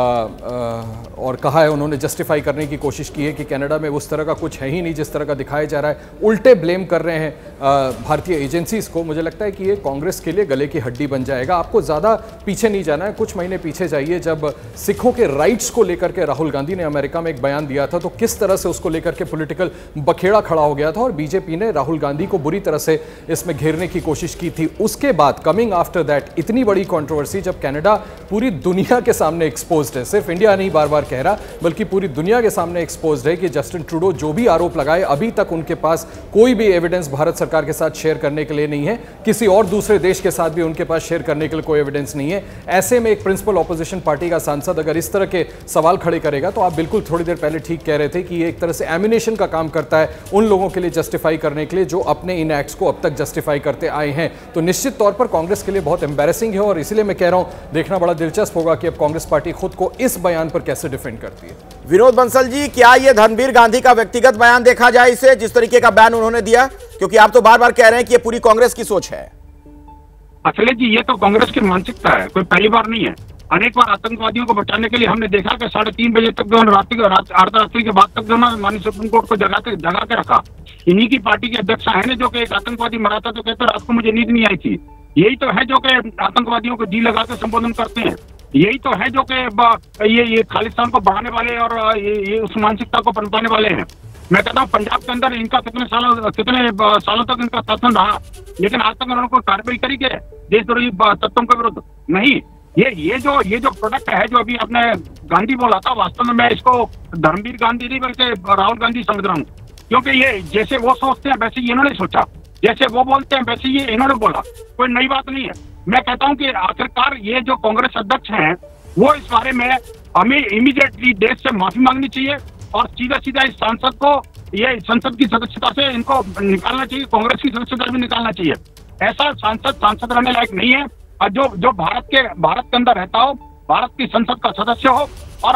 और कहा है, उन्होंने जस्टिफाई करने की कोशिश की है कि कनाडा में उस तरह का कुछ है ही नहीं जिस तरह का दिखाया जा रहा है। उल्टे ब्लेम कर रहे हैं भारतीय एजेंसीज को। मुझे लगता है कि ये कांग्रेस के लिए गले की हड्डी बन जाएगा। आपको ज़्यादा पीछे नहीं जाना है, कुछ महीने पीछे जाइए जब सिखों के राइट्स को लेकर के राहुल गांधी ने अमेरिका में एक बयान दिया था तो किस तरह से उसको लेकर के पॉलिटिकल बखेड़ा खड़ा हो गया था और बीजेपी ने राहुल गांधी को बुरी तरह से इसमें घेरने की कोशिश की थी। उसके बाद कमिंग आफ्टर दैट इतनी बड़ी कंट्रोवर्सी, जब कनाडा पूरी दुनिया के सामने एक्सपोज्ड है, सिर्फ इंडिया नहीं बार बार कह रहा बल्कि पूरी दुनिया के सामने एक्सपोज्ड है कि जस्टिन ट्रूडो जो भी आरोप लगाए अभी तक उनके पास कोई भी एविडेंस भारत सरकार के साथ शेयर करने के लिए नहीं है, किसी और दूसरे देश के साथ भी उनके पास शेयर करने के लिए कोई एविडेंस नहीं है। ऐसे में एक प्रिंसिपल ऑपोजिशन पार्टी का सांसद अगर इस तरह के सवाल खड़े करेगा तो आप बिल्कुल थोड़ी देर पहले ठीक कह रहे थे कि ये एक तरह से एमिनेशन का काम करता है उन लोगों के लिए जस्टिफाई करने के लिए जो अपने इन एक्ट्स को अब तक जस्टिफाई करते आए हैं। तो निश्चित तौर पर कांग्रेस के लिए बहुत एम्बैरेसिंग है और इसीलिए मैं कह रहा हूं देखना बड़ा दिलचस्प होगा कि अब कांग्रेस पार्टी खुद को इस बयान पर कैसे डिफेंड करती है। विनोद बंसल जी, क्या यह धर्मवीर गांधी का व्यक्तिगत बयान देखा जाए इसे, जिस तरीके का बयान उन्होंने दिया? क्योंकि आप तो बार बार कह रहे हैं कि यह पूरी कांग्रेस की सोच है। अखिलेश जी, ये तो कांग्रेस की मानसिकता है, कोई पहली बार नहीं है। अनेक बार आतंकवादियों को बचाने के लिए हमने देखा कि साढ़े तीन बजे तक जो रात अर्धरात्रि के बाद तक जो ना माननीय सुप्रीम कोर्ट को जगा के जगा के रखा। इन्हीं की पार्टी के अध्यक्ष है जो कि एक आतंकवादी मरा था तो कहते रात को मुझे नींद नहीं आई थी। यही तो है जो कि आतंकवादियों को जी लगा के संबोधन करते हैं। यही तो है जो कि ये ये खालिस्तान को बढ़ाने वाले और ये, ये उस मानसिकता को पनपाने वाले हैं। मैं कहता हूँ पंजाब के अंदर इनका कितने सालों कितने सालों तक इनका शासन रहा, लेकिन आज तक उन्होंने कोई कार्रवाई करी के देशद्रोही तत्वों के विरुद्ध नहीं। ये ये जो ये जो प्रोडक्ट है जो अभी आपने गांधी बोला था, वास्तव में मैं इसको धर्मवीर गांधी नहीं बल्कि राहुल गांधी समझ रहा हूँ, क्योंकि ये जैसे वो सोचते हैं वैसे ये इन्होंने सोचा, जैसे वो बोलते हैं वैसे ये इन्होंने बोला। कोई नई बात नहीं है। मैं कहता हूँ कि आखिरकार ये जो कांग्रेस अध्यक्ष हैं वो इस बारे में हमें इमीडिएटली देश से माफी मांगनी चाहिए और सीधा सीधा इस सांसद को, ये संसद की सदस्यता से इनको निकालना चाहिए, कांग्रेस की सदस्यता भी निकालना चाहिए। ऐसा सांसद सांसद रहने लायक नहीं है। और जो जो भारत के भारत के अंदर रहता हो, भारत की संसद का सदस्य हो और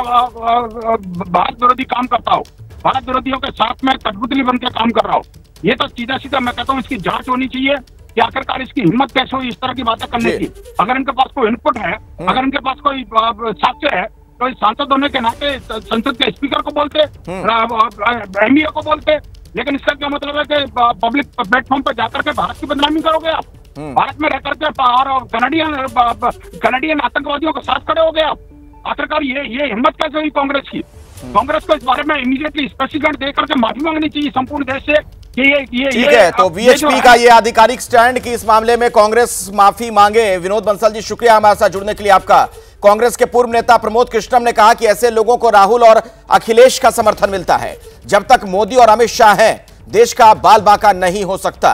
भारत विरोधी काम करता हो, भारत विरोधियों के साथ में कठपुतली बन के काम कर रहा हो, ये तो सीधा सीधा मैं कहता हूँ इसकी जांच होनी चाहिए कि आखिरकार इसकी हिम्मत कैसे हुई इस तरह की बातें करने की। अगर इनके पास कोई इनपुट है, अगर इनके पास कोई साक्ष्य है तो इस सांसद होने के नाते संसद के स्पीकर को बोलते, एमईए को बोलते। लेकिन इसका क्या मतलब है कि पब्लिक प्लेटफॉर्म पर जाकर के भारत की बदनामी करोगे आप? भारत में रह करके और कनाडियन कनाडियन आतंकवादियों के साथ खड़े हो गए आप? आखिरकार ये ये हिम्मत कैसे हुई कांग्रेस की? कांग्रेस को इस बारे में इमीडिएटली स्पष्टीकरण देकर के माफी मांगनी चाहिए संपूर्ण देश से कि ये ये ठीक है। तो वीएचपी का ये आधिकारिक स्टैंड कि इस मामले में कांग्रेस माफी मांगे। विनोद बंसल जी, शुक्रिया हमारे साथ जुड़ने के लिए आपका। कांग्रेस के पूर्व नेता प्रमोद कृष्णम ने कहा कि ऐसे लोगों को राहुल और अखिलेश का समर्थन मिलता है। जब तक मोदी और अमित शाह हैं, देश का बाल बाका नहीं हो सकता।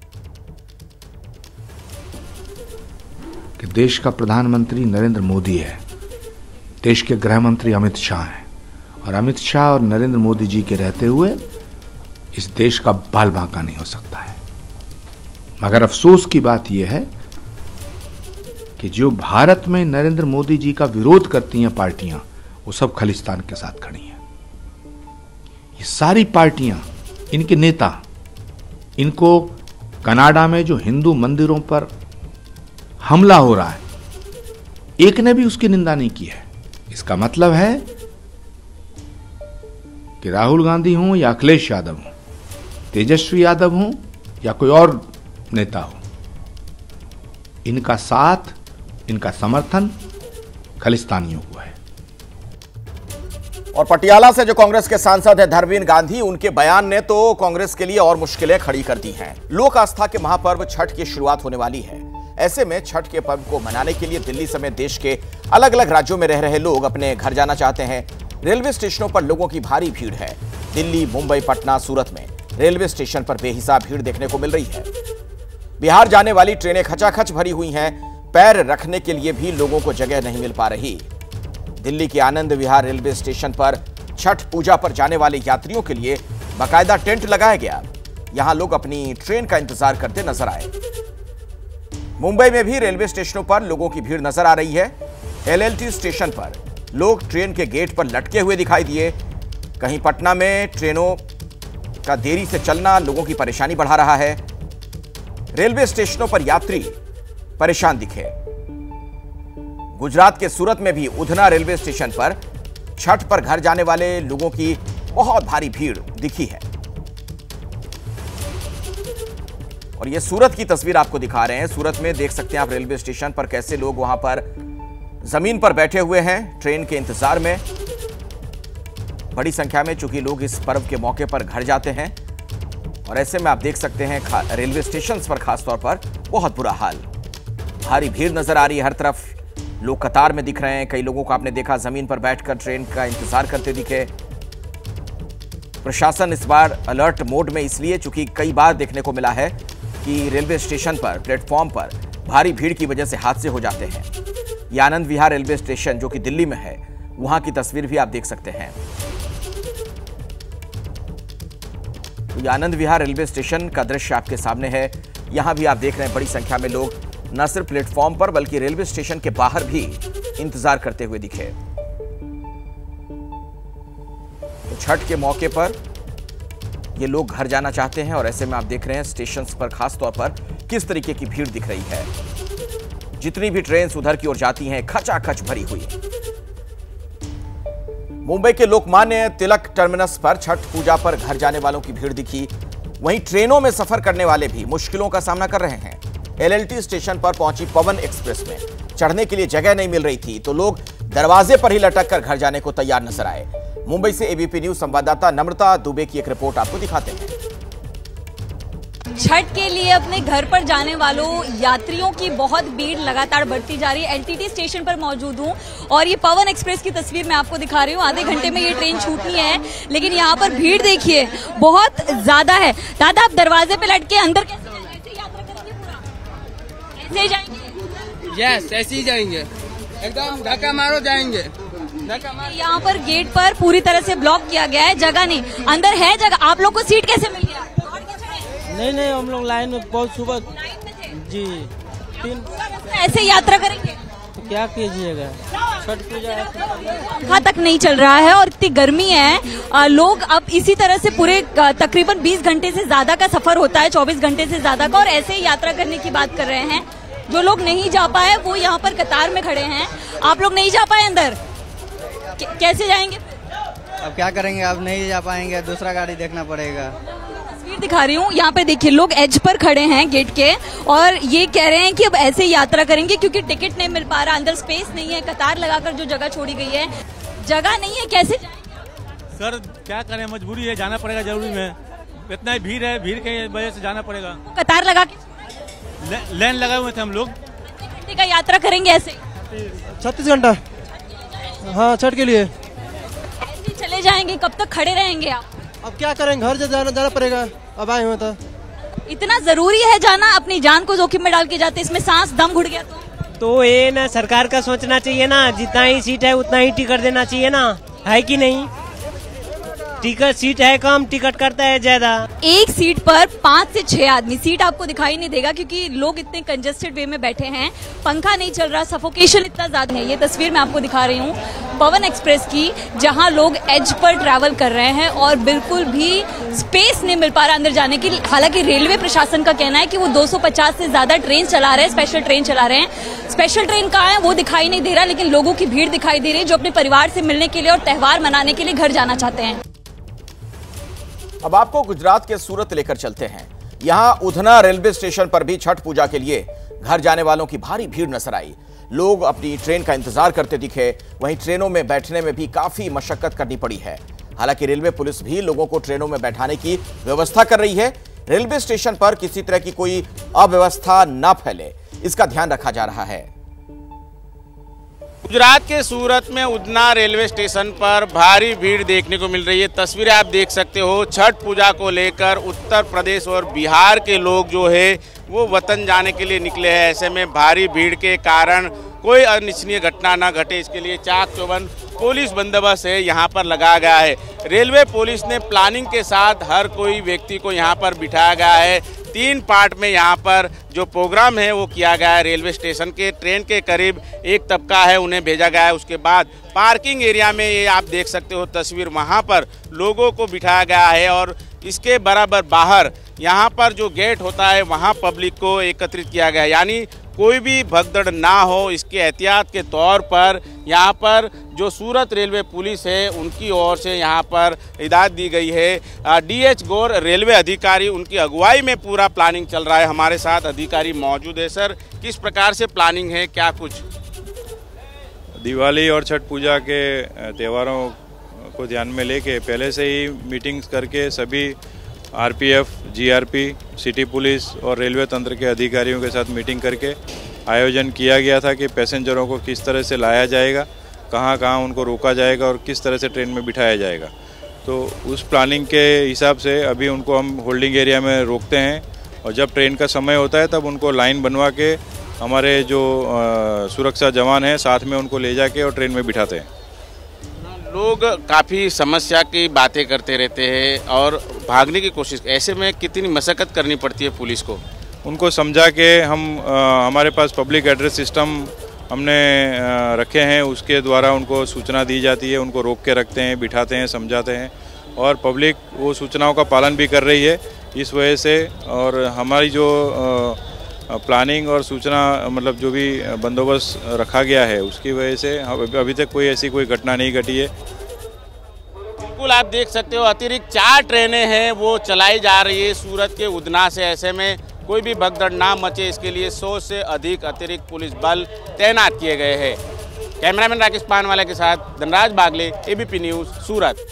कि देश का प्रधानमंत्री नरेंद्र मोदी है, देश के गृह मंत्री अमित शाह हैं और अमित शाह और नरेंद्र मोदी जी के रहते हुए इस देश का बाल बांका नहीं हो सकता है। मगर अफसोस की बात यह है कि जो भारत में नरेंद्र मोदी जी का विरोध करती हैं पार्टियां, वो सब खालिस्तान के साथ खड़ी हैं। ये सारी पार्टियां, इनके नेता, इनको कनाडा में जो हिंदू मंदिरों पर हमला हो रहा है, एक ने भी उसकी निंदा नहीं की है। इसका मतलब है कि राहुल गांधी हों या अखिलेश यादव हों, तेजस्वी यादव हों या कोई और नेता हो, इनका साथ, इनका समर्थन खालिस्तानियों को है। और पटियाला से जो कांग्रेस के सांसद हैं धर्मवीर गांधी, उनके बयान ने तो कांग्रेस के लिए और मुश्किलें खड़ी कर दी हैं। लोक आस्था के महापर्व छठ की शुरुआत होने वाली है। ऐसे में छठ के पर्व को मनाने के लिए दिल्ली समेत देश के अलग अलग राज्यों में रह रहे लोग अपने घर जाना चाहते हैं। रेलवे स्टेशनों पर लोगों की भारी भीड़ है। दिल्ली, मुंबई, पटना, सूरत में रेलवे स्टेशन पर बेहिसाब भीड़ देखने को मिल रही है। बिहार जाने वाली ट्रेनें खचाखच भरी हुई हैं। पैर रखने के लिए भी लोगों को जगह नहीं मिल पा रही। दिल्ली के आनंद विहार रेलवे स्टेशन पर छठ पूजा पर जाने वाले यात्रियों के लिए बाकायदा टेंट लगाया गया। यहां लोग अपनी ट्रेन का इंतजार करते नजर आए। मुंबई में भी रेलवे स्टेशनों पर लोगों की भीड़ नजर आ रही है। एलएलटी स्टेशन पर लोग ट्रेन के गेट पर लटके हुए दिखाई दिए। कहीं पटना में ट्रेनों का देरी से चलना लोगों की परेशानी बढ़ा रहा है। रेलवे स्टेशनों पर यात्री परेशान दिखे। गुजरात के सूरत में भी उधना रेलवे स्टेशन पर छठ पर घर जाने वाले लोगों की बहुत भारी भीड़ दिखी है। और ये सूरत की तस्वीर आपको दिखा रहे हैं। सूरत में देख सकते हैं आप रेलवे स्टेशन पर कैसे लोग वहां पर जमीन पर बैठे हुए हैं ट्रेन के इंतजार में। बड़ी संख्या में चूंकि लोग इस पर्व के मौके पर घर जाते हैं और ऐसे में आप देख सकते हैं रेलवे स्टेशन पर खासतौर पर बहुत बुरा हाल। भारी भीड़ नजर आ रही है हर तरफ। लोग कतार में दिख रहे हैं। कई लोगों को आपने देखा जमीन पर बैठकर ट्रेन का इंतजार करते दिखे। प्रशासन इस बार अलर्ट मोड में इसलिए चूंकि कई बार देखने को मिला है कि रेलवे स्टेशन पर प्लेटफॉर्म पर भारी भीड़ की वजह से हादसे हो जाते हैं। ये आनंद विहार रेलवे स्टेशन जो कि दिल्ली में है, वहां की तस्वीर भी आप देख सकते हैं। तो ये आनंद विहार रेलवे स्टेशन का दृश्य आपके सामने है। यहां भी आप देख रहे हैं बड़ी संख्या में लोग न सिर्फ प्लेटफॉर्म पर बल्कि रेलवे स्टेशन के बाहर भी इंतजार करते हुए दिखे। तो छठ के मौके पर ये लोग घर जाना चाहते हैं और ऐसे में आप देख रहे हैं स्टेशन पर खास तौर पर किस तरीके की भीड़ दिख रही है। जितनी भी ट्रेन उधर की ओर जाती हैं खचाखच भरी हुई है। मुंबई के लोकमान्य तिलक टर्मिनस पर छठ पूजा पर घर जाने वालों की भीड़ दिखी। वहीं ट्रेनों में सफर करने वाले भी मुश्किलों का सामना कर रहे हैं। एलएलटी स्टेशन पर पहुंची पवन एक्सप्रेस में चढ़ने के लिए जगह नहीं मिल रही थी तो लोग दरवाजे पर ही लटक कर घर जाने को तैयार नजर आए। मुंबई से एबीपी न्यूज संवाददाता नम्रता दुबे की एक रिपोर्ट आपको दिखाते हैं। छठ के लिए अपने घर पर जाने वालों यात्रियों की बहुत भीड़ लगातार बढ़ती जा रही है। एलटीटी स्टेशन पर मौजूद हूं और ये पवन एक्सप्रेस की तस्वीर मैं आपको दिखा रही हूं। आधे घंटे में ये ट्रेन छूटनी है लेकिन यहाँ पर भीड़ देखिए बहुत ज्यादा है। दादा आप दरवाजे पे लटके अंदर कैसे यात्रा करेंगे? पूरा ऐसे ही जाएंगे? यस ऐसे ही जाएंगे, एकदम धक्का मारो जाएंगे। यहाँ पर गेट पर पूरी तरह से ब्लॉक किया गया है, जगह नहीं। अंदर है जगह, आप लोग को सीट कैसे मिल गया? नहीं नहीं हम लोग लाइन में बहुत सुबह जी तीन ऐसे यात्रा करेंगे तो क्या कीजिएगा। छठ पूजा पंखा तक नहीं चल रहा है और इतनी गर्मी है। आ, लोग अब इसी तरह से पूरे तकरीबन बीस घंटे से ज्यादा का सफर होता है, चौबीस घंटे से ज्यादा का, और ऐसे ही यात्रा करने की बात कर रहे हैं। जो लोग नहीं जा पाए वो यहाँ पर कतार में खड़े हैं। आप लोग नहीं जा पाए अंदर, कैसे जाएंगे? अब क्या करेंगे, अब नहीं जा पाएंगे, दूसरा गाड़ी देखना पड़ेगा। तस्वीर दिखा रही हूँ, यहाँ पे देखिए लोग एज पर खड़े हैं गेट के और ये कह रहे हैं कि अब ऐसे यात्रा करेंगे क्योंकि टिकट नहीं मिल पा रहा, अंदर स्पेस नहीं है। कतार लगाकर जो जगह छोड़ी गई है, जगह नहीं है, कैसे जाएंगे? सर क्या करें, मजबूरी है, जाना पड़ेगा जरूरी में। इतना ही भीड़ है, भीड़ के वजह से जाना पड़ेगा। कतार लगा के ले, लाइन लगाए हुए थे हम लोग। कितने घंटे का यात्रा करेंगे ऐसे? छत्तीस घंटा हाँ छठ के लिए। ऐसे चले जाएंगे, कब तक खड़े रहेंगे आप? अब क्या करेंगे, घर जाना जाना पड़ेगा। अब आए हुए तो इतना जरूरी है जाना, अपनी जान को जोखिम में डाल के जाते, इसमें सांस दम घुट गया तो तो ये ना सरकार का सोचना चाहिए ना, जितना ही सीट है उतना ही टिकट देना चाहिए ना, है कि नहीं? टिकट सीट है कम, टिकट करता है ज्यादा। एक सीट पर पाँच से छह आदमी, सीट आपको दिखाई नहीं देगा क्योंकि लोग इतने कंजेस्टेड वे में बैठे हैं, पंखा नहीं चल रहा, सफोकेशन इतना ज्यादा है। ये तस्वीर मैं आपको दिखा रही हूँ पवन एक्सप्रेस की, जहां लोग एज पर ट्रैवल कर रहे हैं और बिल्कुल भी स्पेस नहीं मिल पा रहा अंदर जाने की। हालांकि रेलवे प्रशासन का कहना है कि वो दो सौ पचास से ज्यादा ट्रेन चला रहे हैं, स्पेशल ट्रेन चला रहे हैं। स्पेशल ट्रेन कहाँ है वो दिखाई नहीं दे रहा, लेकिन लोगों की भीड़ दिखाई दे रही है जो अपने परिवार से मिलने के लिए और त्योहार मनाने के लिए घर जाना चाहते हैं। अब आपको गुजरात के सूरत लेकर चलते हैं। यहां उधना रेलवे स्टेशन पर भी छठ पूजा के लिए घर जाने वालों की भारी भीड़ नजर आई। लोग अपनी ट्रेन का इंतजार करते दिखे, वहीं ट्रेनों में बैठने में भी काफी मशक्कत करनी पड़ी है। हालांकि रेलवे पुलिस भी लोगों को ट्रेनों में बैठाने की व्यवस्था कर रही है। रेलवे स्टेशन पर किसी तरह की कोई अव्यवस्था न फैले, इसका ध्यान रखा जा रहा है। गुजरात के सूरत में उधना रेलवे स्टेशन पर भारी भीड़ देखने को मिल रही है। तस्वीरें आप देख सकते हो, छठ पूजा को लेकर उत्तर प्रदेश और बिहार के लोग जो है वो वतन जाने के लिए निकले हैं। ऐसे में भारी भीड़ के कारण कोई अनिच्छनीय घटना ना घटे, इसके लिए चाक चौबंद पुलिस बंदोबस्त है यहाँ पर लगाया गया है। रेलवे पुलिस ने प्लानिंग के साथ हर कोई व्यक्ति को यहाँ पर बिठाया गया है। तीन पार्ट में यहाँ पर जो प्रोग्राम है वो किया गया है। रेलवे स्टेशन के ट्रेन के करीब एक तबका है, उन्हें भेजा गया है। उसके बाद पार्किंग एरिया में ये आप देख सकते हो तस्वीर, वहाँ पर लोगों को बिठाया गया है और इसके बराबर बाहर यहाँ पर जो गेट होता है वहाँ पब्लिक को एकत्रित किया गया है। यानी कोई भी भगदड़ ना हो, इसके एहतियात के तौर पर यहाँ पर जो सूरत रेलवे पुलिस है उनकी ओर से यहाँ पर हिदायत दी गई है। डीएच गौर रेलवे अधिकारी, उनकी अगुवाई में पूरा प्लानिंग चल रहा है। हमारे साथ अधिकारी मौजूद है। सर, किस प्रकार से प्लानिंग है, क्या कुछ? दिवाली और छठ पूजा के त्योहारों को ध्यान में लेके पहले से ही मीटिंग्स करके सभी आरपीएफ, जीआरपी, सिटी पुलिस और रेलवे तंत्र के अधिकारियों के साथ मीटिंग करके आयोजन किया गया था कि पैसेंजरों को किस तरह से लाया जाएगा, कहाँ कहाँ उनको रोका जाएगा और किस तरह से ट्रेन में बिठाया जाएगा। तो उस प्लानिंग के हिसाब से अभी उनको हम होल्डिंग एरिया में रोकते हैं और जब ट्रेन का समय होता है तब उनको लाइन बनवा के हमारे जो सुरक्षा जवान हैं साथ में उनको ले जाके और ट्रेन में बिठाते हैं। लोग काफ़ी समस्या की बातें करते रहते हैं और भागने की कोशिश, ऐसे में कितनी मशक्कत करनी पड़ती है पुलिस को? उनको समझा के हम आ, हमारे पास पब्लिक एड्रेस सिस्टम हमने आ, रखे हैं, उसके द्वारा उनको सूचना दी जाती है, उनको रोक के रखते हैं, बिठाते हैं, समझाते हैं और पब्लिक वो सूचनाओं का पालन भी कर रही है। इस वजह से और हमारी जो आ, प्लानिंग और सूचना मतलब जो भी बंदोबस्त रखा गया है उसकी वजह से अभी तक कोई ऐसी कोई घटना नहीं घटी है। बिल्कुल आप देख सकते हो, अतिरिक्त चार ट्रेनें हैं वो चलाई जा रही है सूरत के उधना से। ऐसे में कोई भी भगदड़ ना मचे, इसके लिए सौ से अधिक अतिरिक्त पुलिस बल तैनात किए गए हैं। कैमरामैन राकेश पानवाला के साथ धनराज बागले, एबीपी न्यूज, सूरत।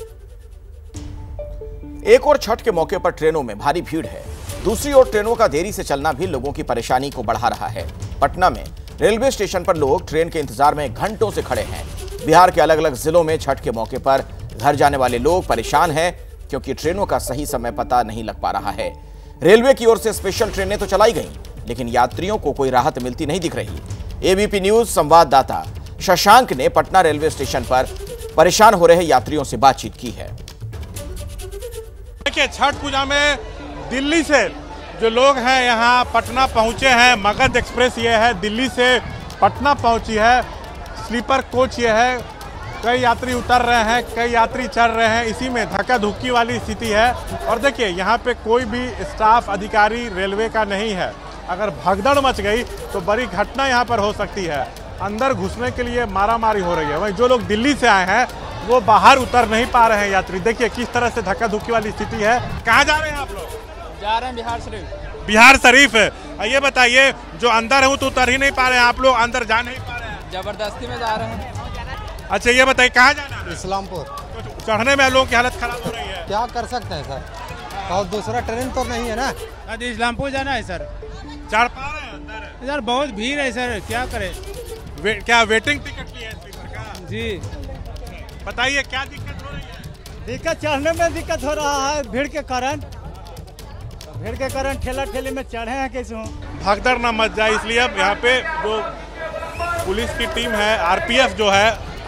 एक और छठ के मौके पर ट्रेनों में भारी भीड़ है, दूसरी ओर ट्रेनों का देरी से चलना भी लोगों की परेशानी को बढ़ा रहा है। पटना में रेलवे स्टेशन पर लोग ट्रेन के इंतजार में घंटों से खड़े हैं। बिहार के अलग अलग जिलों में छठ के मौके पर घर जाने वाले लोग परेशान हैं क्योंकि ट्रेनों का सही समय पता नहीं लग पा रहा है। रेलवे की ओर से स्पेशल ट्रेनें तो चलाई गई, लेकिन यात्रियों को कोई राहत मिलती नहीं दिख रही। एबीपी न्यूज संवाददाता शशांक ने पटना रेलवे स्टेशन पर परेशान हो रहे यात्रियों से बातचीत की है। देखिए, छठ पूजा में दिल्ली से जो लोग हैं यहाँ पटना पहुँचे हैं। मगध एक्सप्रेस ये है, दिल्ली से पटना पहुँची है। स्लीपर कोच ये है, कई यात्री उतर रहे हैं, कई यात्री चढ़ रहे हैं। इसी में धक्का धुक्की वाली स्थिति है। और देखिए, यहाँ पे कोई भी स्टाफ अधिकारी रेलवे का नहीं है। अगर भगदड़ मच गई तो बड़ी घटना यहाँ पर हो सकती है। अंदर घुसने के लिए मारामारी हो रही है। वहीं जो लोग दिल्ली से आए हैं वो बाहर उतर नहीं पा रहे हैं यात्री। देखिए किस तरह से धक्का धुक्की वाली स्थिति है। कहाँ जा रहे हैं आप लोग? जा रहे हैं बिहार शरीफ। बिहार शरीफ है। ये बताइए, जो अंदर है तो उतर ही नहीं पा रहे हैं, आप लोग अंदर जा नहीं पा रहे हैं? जबरदस्ती में जा रहे हैं। अच्छा, ये बताइए कहाँ जाना है? इस्लामपुर। तो चढ़ने में लोगों की हालत खराब हो रही है। क्या कर सकते हैं सर, और दूसरा ट्रेन तो नहीं है ना। आज इस्लामपुर जाना है सर। चढ़ पा रहे हैं अंदर? सर बहुत भीड़ है सर, क्या करें। वे, क्या वेटिंग टिकट ली है स्लीपर का? जी बताइए क्या दिक्कत हो रही है? दिक्कत चढ़ने में दिक्कत हो रहा है, भीड़ के कारण। भीड़ के कारण ठेला ठेले में चढ़े हैं कैसे हो। भगदड़ ना मच जाए इसलिए अब यहाँ पे जो पुलिस की टीम है, आरपीएफ जो है,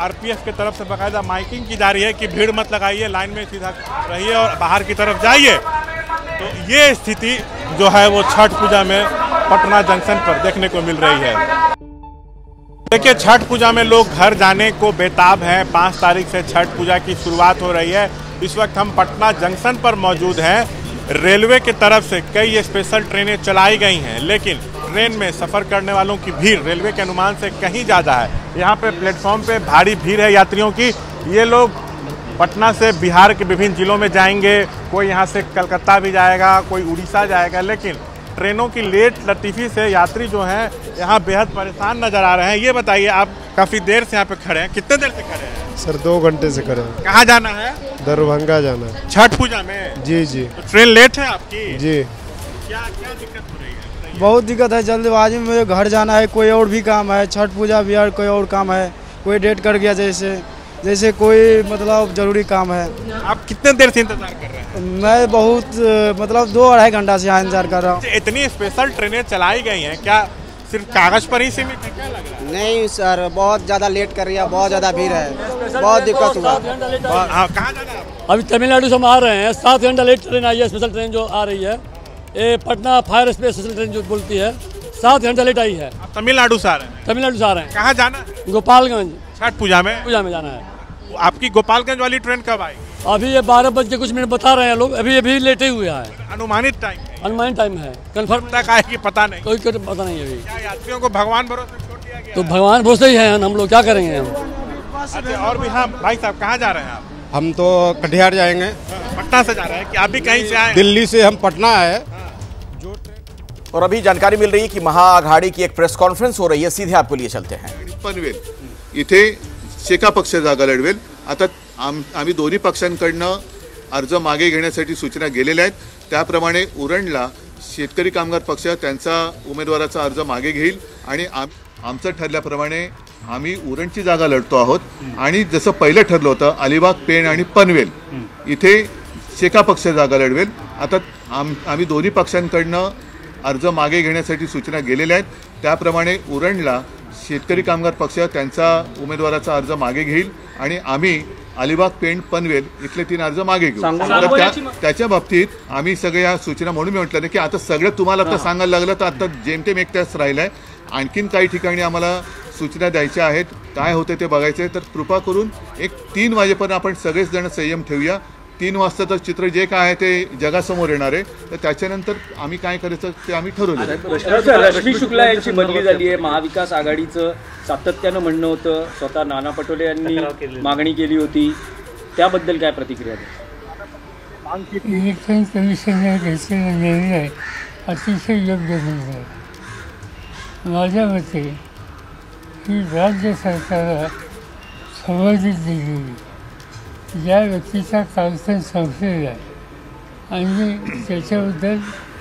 आरपीएफ की तरफ से बाकायदा माइकिंग की जा रही है कि भीड़ मत लगाइए, लाइन में सीधा रहिए और बाहर की तरफ जाइए। तो ये स्थिति जो है वो छठ पूजा में पटना जंक्शन पर देखने को मिल रही है। देखिए, छठ पूजा में लोग घर जाने को बेताब हैं। पाँच तारीख से छठ पूजा की शुरुआत हो रही है। इस वक्त हम पटना जंक्शन पर मौजूद हैं। रेलवे की तरफ से कई स्पेशल ट्रेनें चलाई गई हैं, लेकिन ट्रेन में सफ़र करने वालों की भीड़ रेलवे के अनुमान से कहीं ज़्यादा है। यहाँ पे प्लेटफॉर्म पे भारी भीड़ है यात्रियों की। ये लोग पटना से बिहार के विभिन्न जिलों में जाएंगे, कोई यहाँ से कलकत्ता भी जाएगा, कोई उड़ीसा जाएगा, लेकिन ट्रेनों की लेट लतीफ़ी से यात्री जो हैं यहाँ बेहद परेशान नज़र आ रहे हैं। ये बताइए, आप काफ़ी देर से यहाँ पे खड़े हैं, कितने देर से खड़े हैं? सर दो घंटे से खड़े हैं। कहाँ जाना है? दरभंगा जाना है। छठ पूजा में? जी जी। तो ट्रेन लेट है आपकी? जी। क्या क्या दिक्कत हो रही है? बहुत दिक्कत है, जल्दबाजी में मुझे घर जाना है, कोई और भी काम है, छठ पूजा बिहार कोई और काम है, कोई डेट कर गया, जैसे जैसे कोई मतलब जरूरी काम है। आप कितने देर से इंतजार कर रहे हैं? मैं बहुत मतलब दो अढ़ाई घंटा से यहाँ इंतजार कर रहा हूँ। इतनी स्पेशल ट्रेनें चलाई गई हैं, क्या सिर्फ कागज पर ही सीमित है? क्या लग रहा है? नहीं सर, बहुत ज़्यादा लेट कर रही है, बहुत ज़्यादा भीड़ है, बहुत दिक्कत हुआ। कहाँ जाना है? अभी तमिलनाडु से हम आ रहे हैं, सात घंटा लेट ट्रेन आई है, स्पेशल ट्रेन जो आ रही है, ये पटना फायर स्पेशल ट्रेन जो बोलती है, सात घंटा लेट आई है। तमिलनाडु से आ रहे हैं? तमिलनाडु से आ रहे हैं। कहाँ जाना है? गोपालगंज। छठ पूजा में? पूजा में जाना है। आपकी गोपालगंज वाली ट्रेन कब आई? अभी ये बारह बज के कुछ मिनट बता रहे हैं लोग, अभी अभी लेटे हुए हैं। अनुमानित टाइम? अनुमानित टाइम है, कंफर्म तक आएगी पता नहीं। कोई पता नहीं अभी। क्या यात्रियों को भगवान भरोसे छोड़ दिया गया? तो भगवान भरोसे ही हैं हम लोग, क्या करेंगे हम। अच्छा, और भी हाँ भाई साहब, कहाँ जा रहे हैं आप? हम तो कटिहार जाएंगे। पटना से जा रहे हैं कि आप भी कहीं से आए? दिल्ली से हम पटना आए। और अभी जानकारी मिल रही है कि महाआघाडी की एक प्रेस कॉन्फ्रेंस हो रही है, सीधे आपको लिए चलते हैं। पनवेल इथे शेका पक्ष जागा लढवेल। आता आम आम्ही दोन्ही पक्षांकडनं अर्ज मागे घेण्यासाठी सूचना गेलेल्या आहेत। त्याप्रमाणे उरणला शेतकरी कामगार पक्ष त्यांचा उमेदवाराचा अर्ज मागे घेईल आणि आम आमचं ठरल्याप्रमाणे आम्ही उरणची जागा लढतो आहोत। आणि जसं पहिलं ठरलं होतं अलिबाग, पेण आणि पनवेल इथे शेका पक्ष जागा लढवेल। आता आम आम्ही दोन्ही पक्षांकडनं अर्ज मागे घेण्यासाठी सूचना गेलेल्या आहेत। त्याप्रमाणे उरणला शेतकरी कामगार पक्ष त्यांचा उमेदवाराचा अर्ज मागे घेईल आणि आम्ही अलिबाग, पेण, पनवेल इथले तीन अर्ज मागे घेऊ। तर त्या त्याच्या बाबतीत आम्ही सगळ्या सूचना म्हणून मी म्हटलं ना की आता सगळं तुम्हाला आता सांगायला लागलं तर आता जेमतेम एक तास राहिलाय। आणखीन काही ठिकाणी आम्हाला सूचना द्यायच्या आहेत, काय होते ते बघायचं आहे। तर कृपा करून एक तीन वाजेपर्यंत आपण सगळेच जण संयम ठेवूया। तीन वाजताचं चित्र जे काय आहे ते जगासमोर येणार आहे, तर त्याच्यानंतर आम्ही काय करायचं ते आम्ही ठरवलं। रश्मी शुक्ला यांची बदली झाली आहे। महाविकास आघाडीचं सातत्यानं म्हणणं होतं, स्वतः नाना पटोले यांनी मागणी केली होती, त्याबद्दल काय प्रतिक्रिया द्या? इलेक्शन कमिशनने घेतलेला निर्णय अतिशय योग्य निर्णय। माझ्या मते ही राज्य सरकारला संबंधित दिलेली ज्या व्यक्तीचा कालखंड संपलेला आहे आणि त्याच्याबद्दल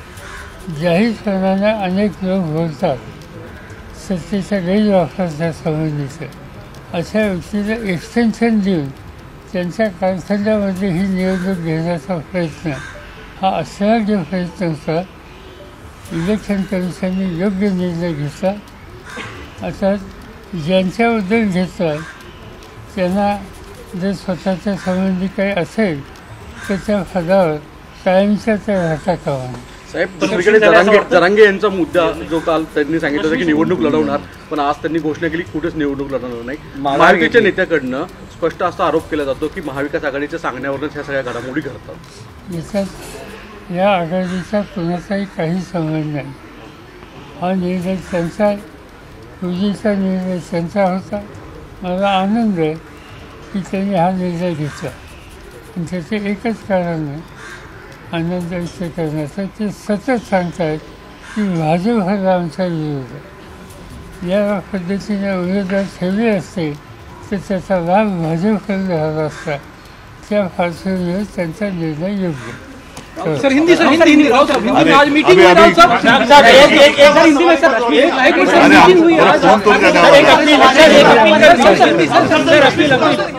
जाहीरपणाने अनेक लोक बोलतात, सत्तेचा गैरवापर संबंधीचं, अशा व्यक्तीला एक्सटेन्शन देऊन त्यांच्या कालखंडामध्ये ही निवडणूक घेण्याचा प्रयत्न हा असला जो प्रयत्न होता, इलेक्शन कमिशनने योग्य निर्णय घेतला। आता ज्यांच्याबद्दल घेतला त्यांना जर स्वतःच्या संबंधी काही असेल तर त्या पदावर कायमच्या त्या राहता कामा नये। साहेब, दुसरीकडे जरांगे जरांगे यांचा मुद्दा जो काल त्यांनी सांगितलं होतं की निवडणूक लढवणार, पण आज त्यांनी घोषणा केली कुठेच निवडणूक लढवणार नाही। महायुतीच्या नेत्याकडनं स्पष्ट असा आरोप केला जातो की महाविकास आघाडीच्या सांगण्यावरूनच ह्या सगळ्या घडामोडी घडतात। याच्यात या आघाडीचा कुणाचाही काही संबंध नाही। हा निर्णय त्यांचा, पूजेचा निर्णय त्यांचा होता। मला आनंद आहे की त्यांनी हा निर्णय घेतला आणि त्याचे एकच कारण आहे आनंद व्यक्त करण्याचा। ते सतत सांगतात की भाजप हा आमचा विरोध आहे। या पद्धतीने उमेदवार ठेवले असते तर त्याचा लाभ भाजपकडे झाला असता। त्या पार्श्वभूमीवर त्यांचा निर्णय योग्य। सर हिंदी सर हिंदी हिंदी राव साहब, हिंदी में आज मीटिंग हुई राव साहब, सर एक एक एक सर हिंदी में सर एक मिनट सर मीटिंग हुई आज एक अपनी सर एक अपनी सर सर सर अपनी लगा।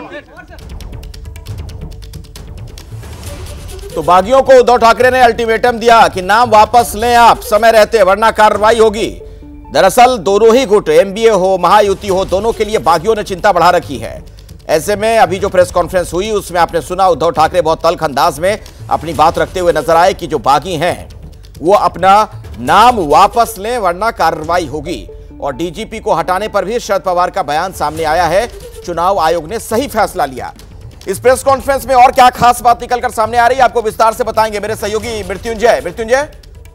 तो बागियों को उद्धव ठाकरे ने अल्टीमेटम दिया कि नाम वापस लें आप समय रहते वरना कार्रवाई होगी। दरअसल दोनों ही गुट एमबीए हो महायुति हो दोनों के लिए बागियों ने चिंता बढ़ा रखी है। ऐसे में अभी जो प्रेस कॉन्फ्रेंस हुई उसमें आपने सुना उद्धव ठाकरे बहुत तल्ख अंदाज में अपनी बात रखते हुए नजर आए कि जो बागी हैं वो अपना नाम वापस लें वरना कार्रवाई होगी। और डीजीपी को हटाने पर भी शरद पवार का बयान सामने आया है। चुनाव आयोग ने सही फैसला लिया। इस प्रेस कॉन्फ्रेंस में और क्या खास बात निकलकर सामने आ रही है आपको विस्तार से बताएंगे मेरे सहयोगी मृत्युंजय। मृत्युंजय,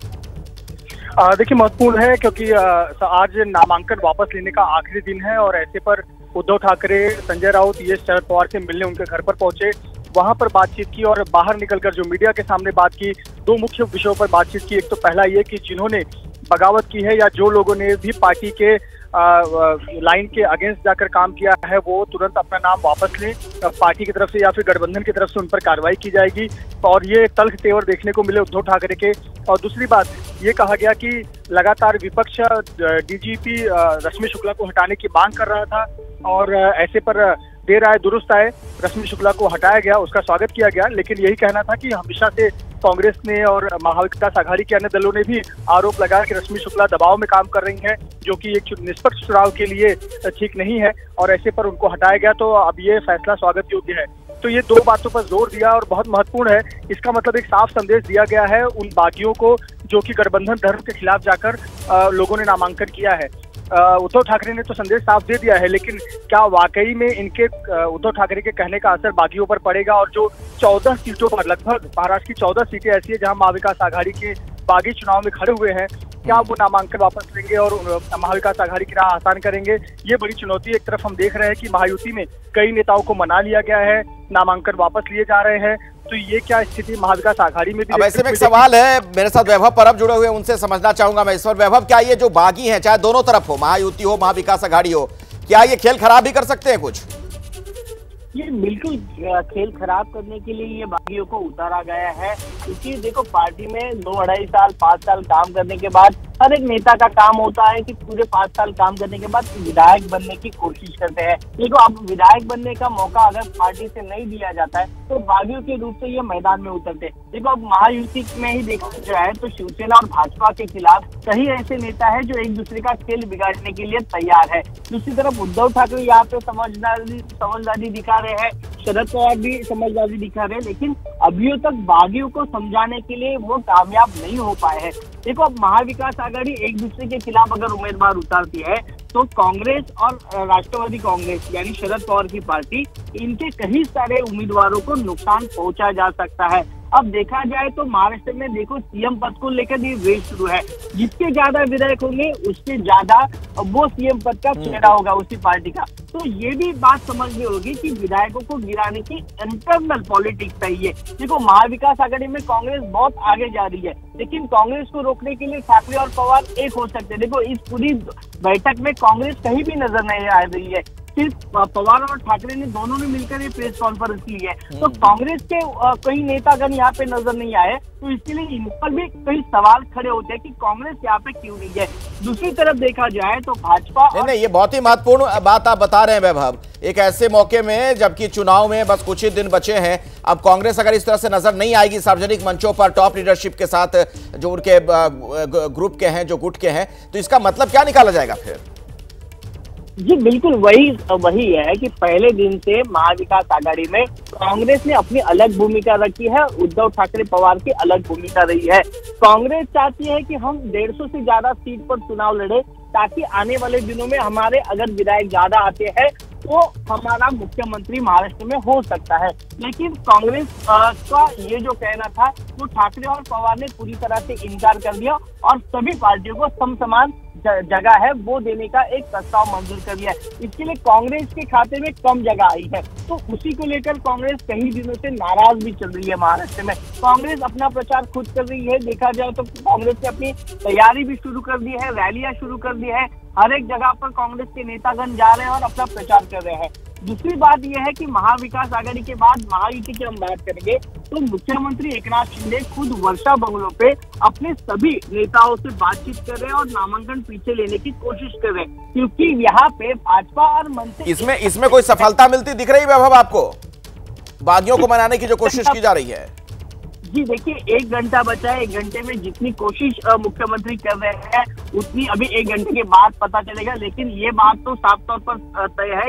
देखिए महत्वपूर्ण है क्योंकि आज नामांकन वापस लेने का आखिरी दिन है और ऐसे पर उद्धव ठाकरे, संजय राउत ये शरद पवार से मिलने उनके घर पर पहुंचे, वहां पर बातचीत की और बाहर निकलकर जो मीडिया के सामने बात की, दो मुख्य विषयों पर बातचीत की। एक तो पहला ये कि जिन्होंने बगावत की है या जो लोगों ने भी पार्टी के आ, लाइन के अगेंस्ट जाकर काम किया है वो तुरंत अपना नाम वापस लें, पार्टी की तरफ से या फिर गठबंधन की तरफ से उन पर कार्रवाई की जाएगी। और ये तल्ख तेवर देखने को मिले उद्धव ठाकरे के। और दूसरी बात ये कहा गया कि लगातार विपक्ष डीजीपी रश्मि शुक्ला को हटाने की मांग कर रहा था और ऐसे पर देर आए दुरुस्त आए, रश्मि शुक्ला को हटाया गया, उसका स्वागत किया गया। लेकिन यही कहना था कि हमेशा से कांग्रेस ने और महाविकास आघाड़ी के अन्य दलों ने भी आरोप लगाया कि रश्मि शुक्ला दबाव में काम कर रही हैं, जो कि एक निष्पक्ष चुनाव के लिए ठीक नहीं है और ऐसे पर उनको हटाया गया। तो अब ये फैसला स्वागत योग्य है। तो ये दो बातों पर जोर दिया और बहुत महत्वपूर्ण है। इसका मतलब एक साफ संदेश दिया गया है उन बागियों को जो कि गठबंधन धर्म के खिलाफ जाकर लोगों ने नामांकन किया है। उद्धव ठाकरे ने तो संदेश साफ दे दिया है, लेकिन क्या वाकई में इनके उद्धव ठाकरे के कहने का असर बागियों पर पड़ेगा? और जो चौदह सीटों पर, लगभग महाराष्ट्र की चौदह सीटें ऐसी है जहां महाविकास आघाड़ी के बागी चुनाव में खड़े हुए हैं, क्या वो नामांकन वापस लेंगे और महाविकास आघाड़ी की राह आसान करेंगे? ये बड़ी चुनौती। एक तरफ हम देख रहे हैं कि महायुति में कई नेताओं को मना लिया गया है, नामांकन वापस लिए जा रहे हैं, तो ये क्या स्थिति महाविकास आघाड़ी में भी? अब ऐसे में एक सवाल है, मेरे साथ वैभव परब जुड़े हुए, उनसे समझना चाहूंगा मैं इस पर। वैभव, क्या ये जो बागी हैं, चाहे दोनों तरफ हो, महायुति हो महाविकास आघाड़ी हो, क्या ये खेल खराब भी कर सकते हैं कुछ? ये बिल्कुल खेल खराब करने के लिए ये बागियों को उतारा गया है, क्योंकि देखो पार्टी में दो अढ़ाई साल पाँच साल काम करने के बाद हर एक नेता का काम होता है कि पूरे पाँच साल काम करने के बाद विधायक बनने की कोशिश करते हैं। देखो अब विधायक बनने का मौका अगर पार्टी से नहीं दिया जाता है तो बागियों के रूप से ये मैदान में उतरते हैं। देखो अब महायुति में ही देखा जाए तो शिवसेना और भाजपा के खिलाफ कई ऐसे नेता है जो एक दूसरे का खेल बिगाड़ने के लिए तैयार है। दूसरी तरफ उद्धव ठाकरे यहाँ पे समझदारी समझदारी दिखा रहे हैं, शरद पवार भी समझदारी दिखा रहे हैं, लेकिन अभी तक बागियों को समझाने के लिए वो कामयाब नहीं हो पाए हैं। देखो अब महाविकास आघाड़ी एक दूसरे के खिलाफ अगर उम्मीदवार उतारती है तो कांग्रेस और राष्ट्रवादी कांग्रेस यानी शरद पवार की पार्टी, इनके कई सारे उम्मीदवारों को नुकसान पहुंचा जा सकता है। अब देखा जाए तो महाराष्ट्र में देखो सीएम पद को लेकर ये रेस शुरू है, जिसके ज्यादा विधायक होंगे उसके ज्यादा वो सीएम पद का चेहरा होगा उसी पार्टी का। तो ये भी बात समझनी होगी कि विधायकों को गिराने की इंटरनल पॉलिटिक्स है ये। देखो महाविकास आघाड़ी में कांग्रेस बहुत आगे जा रही है, लेकिन कांग्रेस को रोकने के लिए ठाकरे और पवार एक हो सकते हैं। देखो इस पूरी बैठक में कांग्रेस कहीं भी नजर नहीं आ रही है, सिर्फ पवार और ठाकरे ने दोनों ने मिलकर ये प्रेस कॉन्फ्रेंस की है। तो कांग्रेस के कई नेतागण यहाँ पे नजर नहीं आए, तो इसके लिए इन पर भी कई सवाल खड़े होते हैं कि कांग्रेस यहाँ पे क्यों नहीं है। दूसरी तरफ देखा जाए तो भाजपा नहीं, नहीं, ये बहुत ही महत्वपूर्ण बात आप बता रहे हैं वैभव। एक ऐसे मौके में जबकि चुनाव में बस कुछ ही दिन बचे हैं, अब कांग्रेस अगर इस तरह से नजर नहीं आएगी सार्वजनिक मंचों पर टॉप लीडरशिप के साथ जो उनके ग्रुप के हैं, जो गुट के हैं, तो इसका मतलब क्या निकाला जाएगा फिर? जी बिल्कुल वही वही है कि पहले दिन से महाविकास आघाड़ी में कांग्रेस ने अपनी अलग भूमिका रखी है, उद्धव ठाकरे पवार की अलग भूमिका रही है। कांग्रेस चाहती है कि हम डेढ़ सौ से ज्यादा सीट पर चुनाव लड़े, ताकि आने वाले दिनों में हमारे अगर विधायक ज्यादा आते हैं तो हमारा मुख्यमंत्री महाराष्ट्र में हो सकता है। लेकिन कांग्रेस का ये जो कहना था वो ठाकरे और पवार ने पूरी तरह से इनकार कर दिया और सभी पार्टियों को समसमान जगह है वो देने का एक प्रस्ताव मंजूर कर दिया है। इसके लिए कांग्रेस के खाते में कम जगह आई है, तो उसी को लेकर कांग्रेस कई दिनों से नाराज भी चल रही है। महाराष्ट्र में कांग्रेस अपना प्रचार खुद कर रही है। देखा जाए तो कांग्रेस ने अपनी तैयारी भी शुरू कर दी है, रैलियां शुरू कर दी है, हर एक जगह पर कांग्रेस के नेतागण जा रहे हैं और अपना प्रचार कर रहे हैं। दूसरी बात यह है कि महाविकास आघाड़ी के बाद महायुति की हम बात करेंगे तो मुख्यमंत्री एकनाथ शिंदे खुद वर्षा बंगलों पे अपने सभी नेताओं से बातचीत कर रहे हैं और नामांकन पीछे लेने की कोशिश कर रहे हैं, क्योंकि यहाँ पे भाजपा और मनसे इसमें इसमें कोई सफलता मिलती दिख रही है वैभव आपको, बागियों को मनाने की जो कोशिश की जा रही है? जी देखिए, एक घंटा बचा है, एक घंटे में जितनी कोशिश मुख्यमंत्री कर रहे हैं उतनी अभी एक घंटे के बाद पता चलेगा। लेकिन ये बात तो साफ तौर पर तय है कि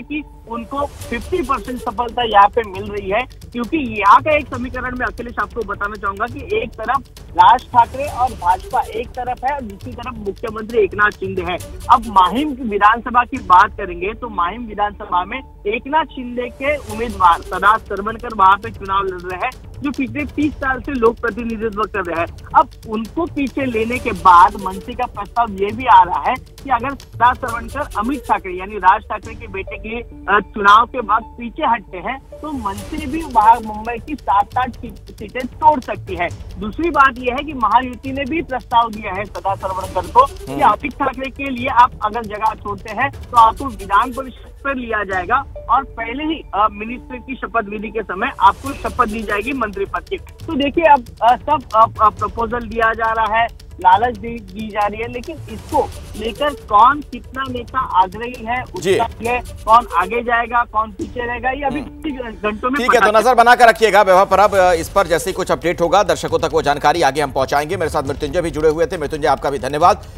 उनको पचास परसेंट सफलता यहाँ पे मिल रही है, क्योंकि यहाँ का एक समीकरण में अखिलेश आपको बताना चाहूंगा कि एक तरफ राज ठाकरे और भाजपा एक तरफ है और दूसरी तरफ मुख्यमंत्री एकनाथ शिंदे है। अब माहिम की विधानसभा की बात करेंगे तो माहिम विधानसभा में एकनाथ शिंदे के उम्मीदवार सदाश सरवनकर वहां पे चुनाव लड़ रहे हैं, जो पिछले तीस साल से लोक प्रतिनिधित्व कर रहे हैं। अब उनको पीछे लेने के बाद मंत्री का प्रस्ताव ये भी आ रहा है कि अगर सदाश सरवनकर अमित ठाकरे यानी राज ठाकरे के बेटे के चुनाव के बाद पीछे हटते हैं तो मंत्री भी वहां मुंबई की सात आठ सीटें तोड़ सकती है। दूसरी बात यह है कि महायुति ने भी प्रस्ताव दिया है सदाश सरवनकर को कि अमित ठाकरे के लिए आप अगर जगह छोड़ते हैं तो आपको विधान परिषद पर लिया जाएगा और पहले ही मिनिस्टर की शपथ विधि के समय आपको शपथ दी जाएगी मंत्री पद की। तो देखिए अब सब प्रपोजल दिया जा रहा है, लालच दी, दी जा रही है, लेकिन इसको लेकर कौन कितना नेता आग्रही है उसका है, कौन आगे जाएगा कौन पीछे रहेगा, ये अभी घंटों में ठीक है। तो नजर बनाकर रखिएगा वैभव पर, अब इस पर जैसे कुछ अपडेट होगा दर्शकों तक वो जानकारी आगे हम पहुंचाएंगे। मेरे साथ मृत्युंजय भी जुड़े हुए थे। मृत्युंजय आपका भी धन्यवाद।